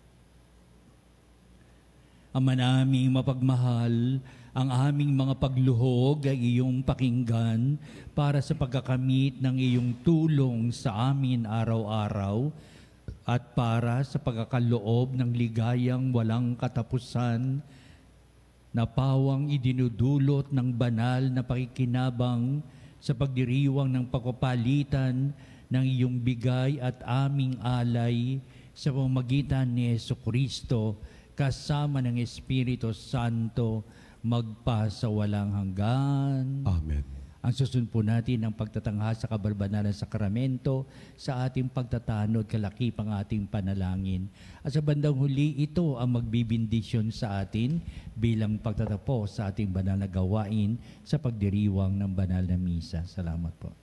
Speaker 9: Ama naming mapagmahal, ang aming mga pagluhog ay iyong pakinggan para sa pagkakamit ng iyong tulong sa amin araw-araw at para sa pagkakaloob ng ligayang walang katapusan na pawang idinudulot ng banal na pakikinabang sa pagdiriwang ng pagpapalitan ng iyong bigay at aming alay sa pamamagitan ni Jesucristo kasama ng Espiritu Santo magpasawalang hanggan.
Speaker 8: Amen.
Speaker 9: Ang susunod po natin ang pagtatangha sa kabalbanalan sakramento sa ating pagtatanod kalakipang ating panalangin. At sa bandang huli, ito ang magbibindisyon sa atin bilang pagtatapos sa ating banal na gawain sa pagdiriwang ng banal na misa. Salamat po.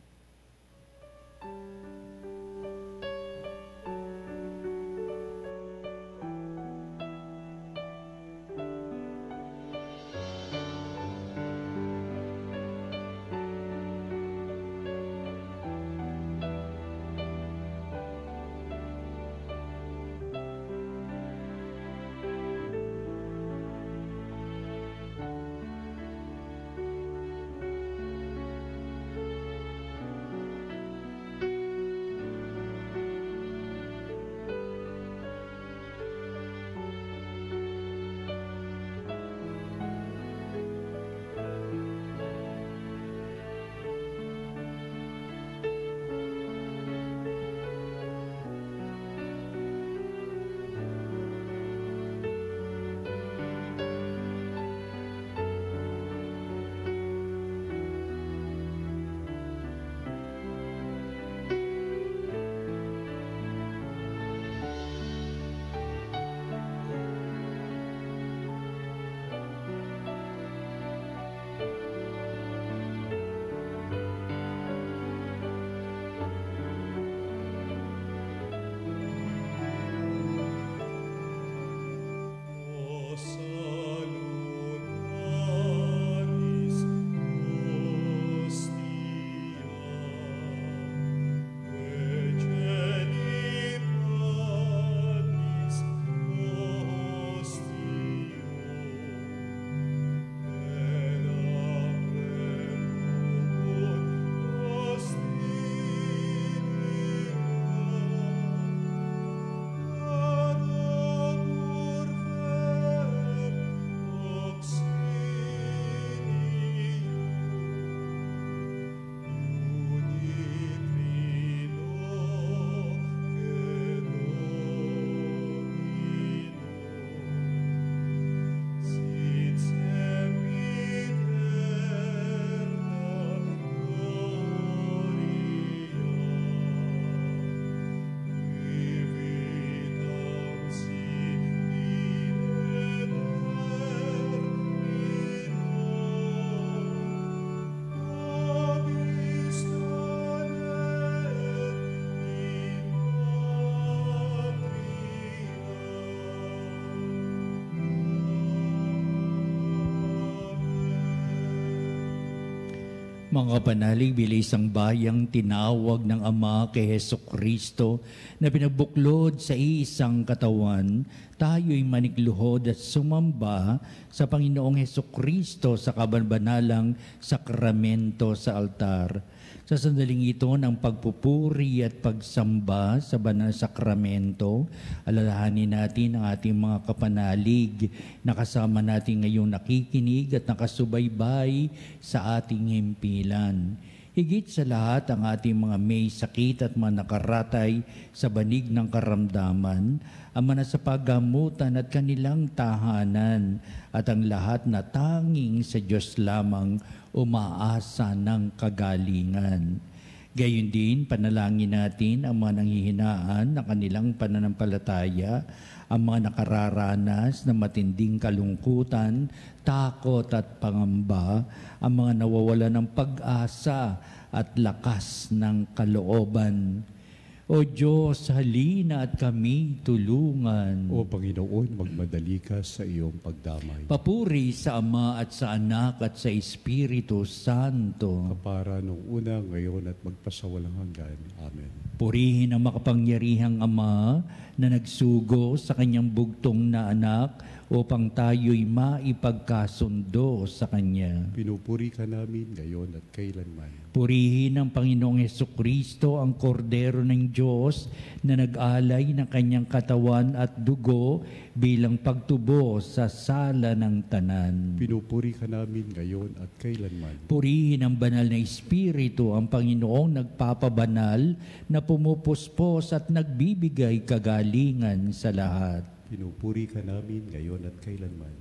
Speaker 9: Mga kapanalig, bilis ang bayang tinawag ng Ama kay Hesukristo na pinabuklod sa iisang katawan, tayo'y manikluhod at sumamba sa Panginoong Hesukristo sa kabanbanalang sakramento sa altar. Sa sandaling ito ng pagpupuri at pagsamba sa banal sakramento, alalahanin natin ang ating mga kapanalig na kasama natin ngayong nakikinig at nakasubaybay sa ating himpilan. Higit sa lahat ang ating mga may sakit at mga nakaratay sa banig ng karamdaman, ang mga sa paggamutan at kanilang tahanan, at ang lahat na tanging sa Diyos lamang umaasa ng kagalingan. Gayon din, panalangin natin ang mga nanghihinaan ng kanilang pananampalataya, ang mga nakararanas na matinding kalungkutan, takot at pangamba, ang mga nawawala ng pag-asa at lakas ng kalooban. O Diyos, halina at kami tulungan.
Speaker 8: O Panginoon, magmadali ka sa iyong pagdamay.
Speaker 9: Papuri sa Ama at sa Anak at sa Espiritu Santo.
Speaker 8: Kapara nung una, ngayon at magpasawalang hanggan. Amen.
Speaker 9: Purihin ang makapangyarihang Ama na nagsugo sa kanyang bugtong na anak upang tayo'y maipagkasundo sa Kanya.
Speaker 8: Pinupuri ka namin ngayon at kailanman.
Speaker 9: Purihin ang Panginoong Hesukristo, ang Kordero ng Diyos na nag-alay ng kanyang katawan at dugo bilang pagtubo sa sala ng tanan.
Speaker 8: Pinupuri ka namin ngayon at kailanman.
Speaker 9: Purihin ang banal na Espiritu, ang Panginoong nagpapabanal na pumupuspos at nagbibigay kagalingan sa lahat.
Speaker 8: Pinupuri ka namin ngayon at kailanman.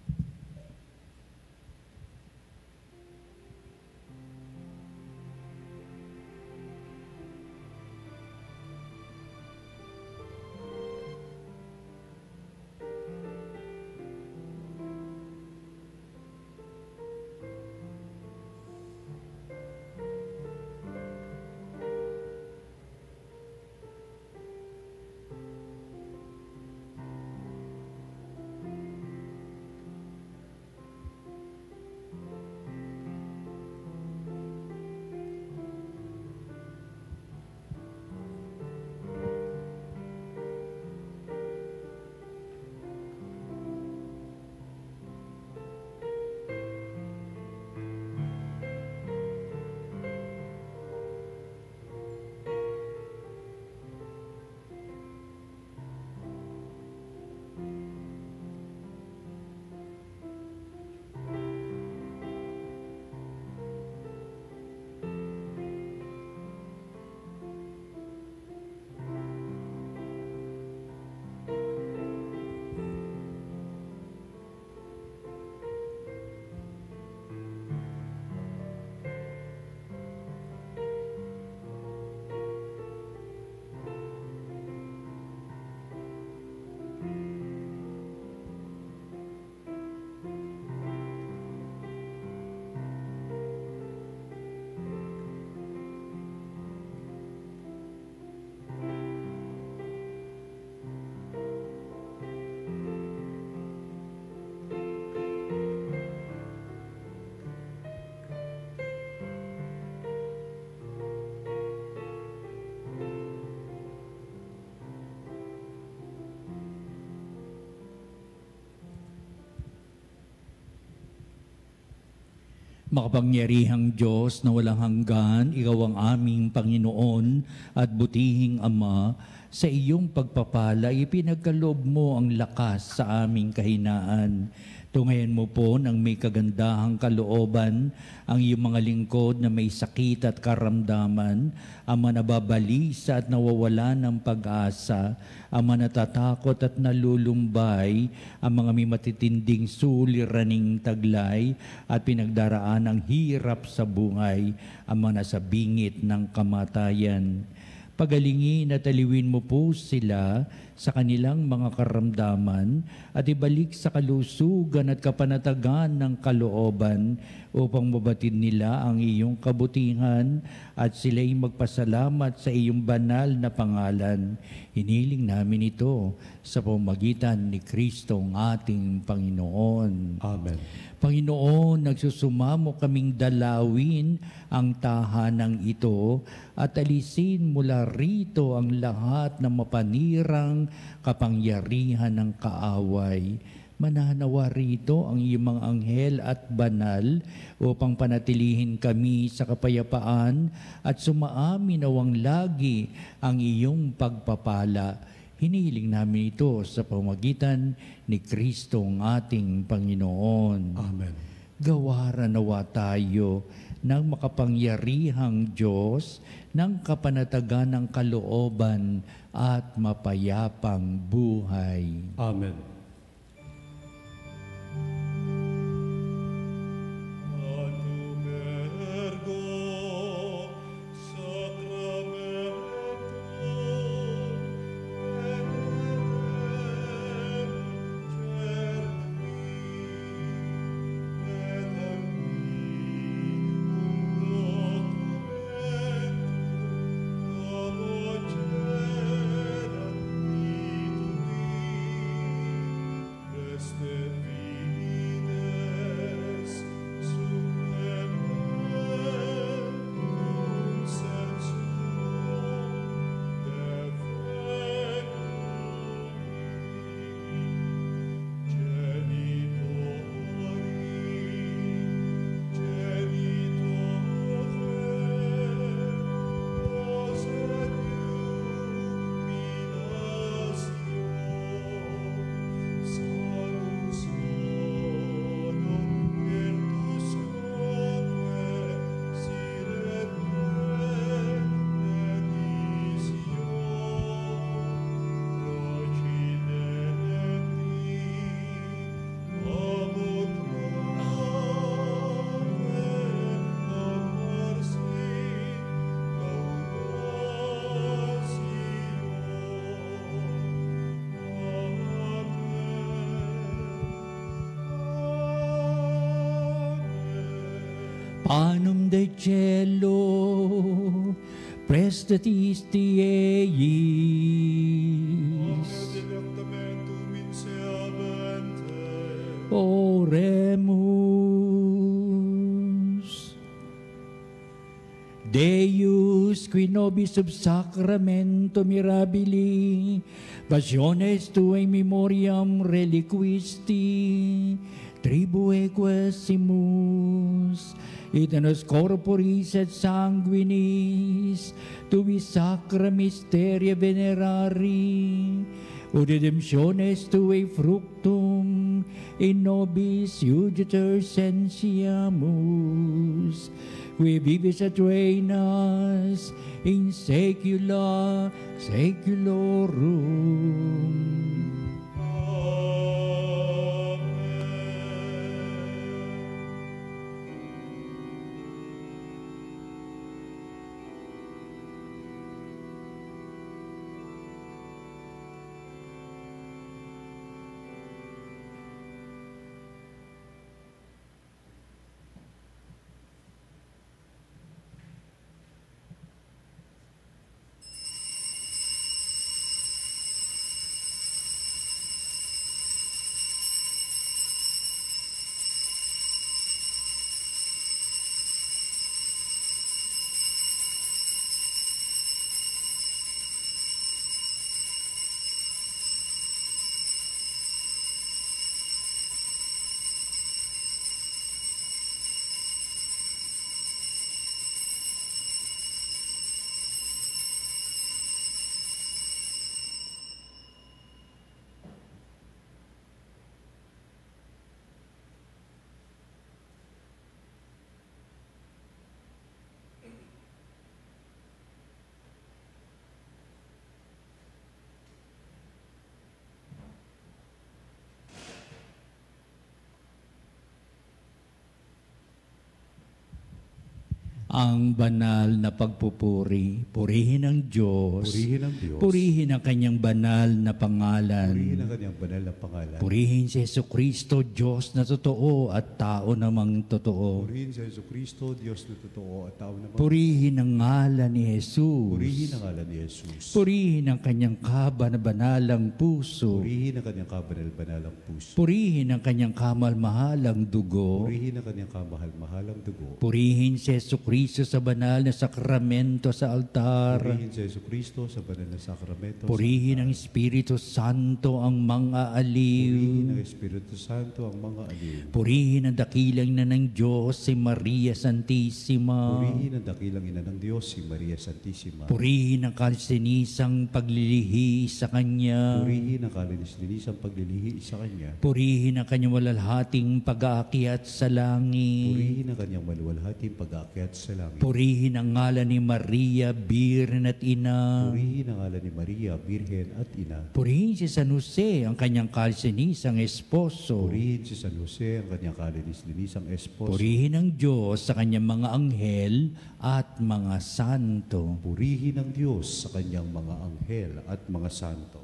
Speaker 9: Makapangyarihang Diyos na walang hanggan, Ikaw ang aming Panginoon at butihing Ama, sa iyong pagpapala ipinagkaloob mo ang lakas sa aming kahinaan. Tungayan mo po ng may kagandahang kalooban ang iyong mga lingkod na may sakit at karamdaman, ang mga nababalisa at nawawala ng pag-asa, ang mga natatakot at nalulumbay, ang mga may matitinding suliraning taglay at pinagdaraan ng hirap sa buhay, ang mga nasa bingit ng kamatayan. Pagalingin at aliwin mo po sila sa kanilang mga karamdaman at ibalik sa kalusugan at kapanatagan ng kalooban upang mabatid nila ang iyong kabutihan at sila'y magpasalamat sa iyong banal na pangalan. Hiniling namin ito sa pamamagitan ni Kristong ating Panginoon.
Speaker 8: Amen.
Speaker 9: Panginoon, nagsusumamo kaming dalawin ang tahanang ito at alisin mula rito ang lahat ng mapanirang kapangyarihan ng kaaway. Mananawa rito ang iyong mga anghel at banal upang panatilihin kami sa kapayapaan at sumaamin nawang lagi ang iyong pagpapala. Hinihiling namin ito sa pamamagitan ni Kristong ating Panginoon.
Speaker 8: Amen.
Speaker 9: Gawaran nawa tayo ng makapangyarihang Diyos ng kapanatagan ng kalooban at mapayapang buhay.
Speaker 8: Amen.
Speaker 9: Anum de cielo, prestatisti eis. Oremus. Deus, qui nobis sub sacramento mirabili, passiones tuae memoriam reliquisti, tribue quesimus, et nos corporis et sanguinis, tui sacra mysteria venerari, ut redemptiones tuae fructum, in nobis iuditor sensiamus, qui vivis et reinas in saecula saeculorum. ang banal na pagpupuri. Purihin ang Diyos.
Speaker 8: Purihin ang Diyos.
Speaker 9: Purihin ang kanyang banal na pangalan.
Speaker 8: Purihin ang kanyang banal na pangalan.
Speaker 9: Purihin si Jesucristo, Diyos na totoo at tao namang totoo.
Speaker 8: Purihin si Jesucristo, Diyos na totoo at tao namang.
Speaker 9: Purihin ang ngalan ni Jesus.
Speaker 8: Purihin ang ngalan ni Jesus.
Speaker 9: Purihin ang kanyang kabanalang puso.
Speaker 8: Purihin ang kanyang kabanal-banalang puso.
Speaker 9: Purihin ang kanyang kamal-mahalang dugo.
Speaker 8: Purihin ang kanyang kamahal-mahalang dugo.
Speaker 9: Purihin si Jesucristo sa banal na sakramento sa altar.
Speaker 8: Purihin si Jesucristo sa banal na sakramento.
Speaker 9: Purihin ang Espiritu Santo ang mga aliw.
Speaker 8: Purihin ang Espiritu Santo ang mga aliw.
Speaker 9: Purihin ang dakilang ina ng Diyos si Maria Santissima.
Speaker 8: Purihin ang dakilang ina ng Diyos si Maria Santissima.
Speaker 9: Purihin ang kalsinisang paglilihi sa Kanya.
Speaker 8: Purihin ang kalinis-linisang paglilihi sa Kanya.
Speaker 9: Purihin ang kanyang walalhating pag-aakyat sa langit.
Speaker 8: Purihin ang kanyang maluwalhating pag-aakyat sa langit.
Speaker 9: Purihin ang ngalan ni Maria, Birhen at Ina.
Speaker 8: Purihin ang ngalan ni Maria, Birhen at Ina.
Speaker 9: Purihin si San Jose, ang kanyang kalsinisang esposo.
Speaker 8: Purihin si San Jose, ang kanyang kalinis-linisang esposo.
Speaker 9: Purihin ang Diyos sa kanyang mga anghel at mga santo.
Speaker 8: Purihin ang Diyos sa kanyang mga anghel at mga santo.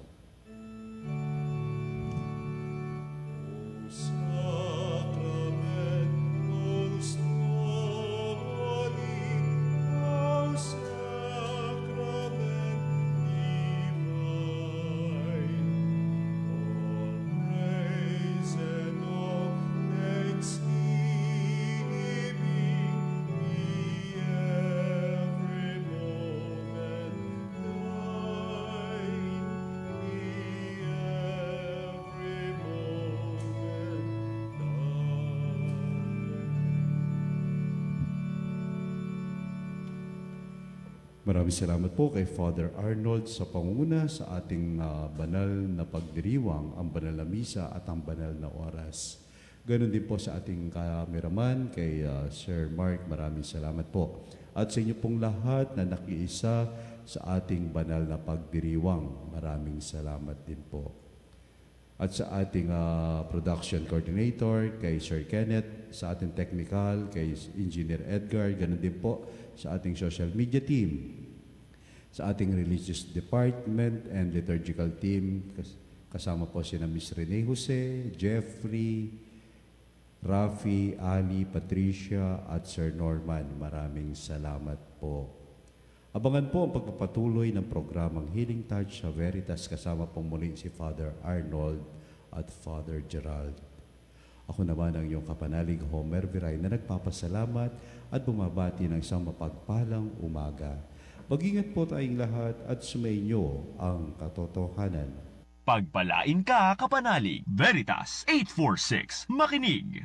Speaker 8: Maraming salamat po kay Father Arnold sa pangunguna sa ating banal na pagdiriwang, ang banal na misa at ang banal na oras. Ganon din po sa ating cameraman, kay Sir Mark, maraming salamat po. At sa inyo pong lahat na nakiisa sa ating banal na pagdiriwang, maraming salamat din po. At sa ating production coordinator, kay Sir Kenneth, sa ating technical, kay Engineer Edgar, ganon din po sa ating social media team, sa ating religious department and liturgical team, kasama po sina Miss Rene Jose, Jeffrey, Rafi, Ali, Patricia, at Sir Norman. Maraming salamat po. Abangan po ang pagpapatuloy ng programang Healing Touch sa Veritas kasama pong muli si Father Arnold at Father Gerald. Ako naman ang iyong kapanalig Homer Viray na nagpapasalamat at bumabati ng isang mapagpalang umaga. Mag-ingat po tayong lahat at sumainyo ang katotohanan.
Speaker 4: Pagpalain ka, kapanalig. Veritas 846. Makinig.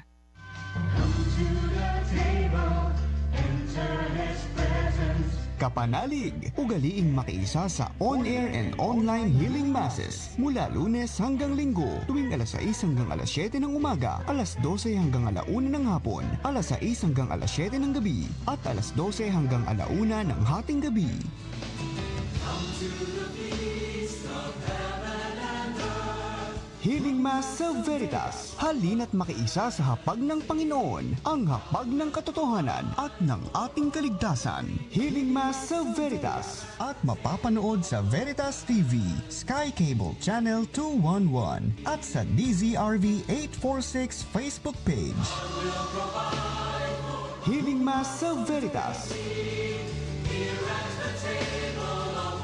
Speaker 7: Kapanalig, ugaliing makiisa sa on-air and online healing masses mula Lunes hanggang Linggo tuwing alas 6 hanggang alas 7 ng umaga, alas 12 hanggang alauna ng hapon, alas 6 hanggang alas 7 ng gabi, at alas 12 hanggang alauna ng hating gabi. Healing Mass sa Veritas. Halina't makiisa sa hapag ng Panginoon, ang hapag ng katotohanan at ng ating kaligtasan. Healing Mass sa Veritas. At mapapanood sa Veritas TV, Sky Cable Channel 211 at sa DZRV 846 Facebook page. Healing Mass sa Veritas. Here at the table of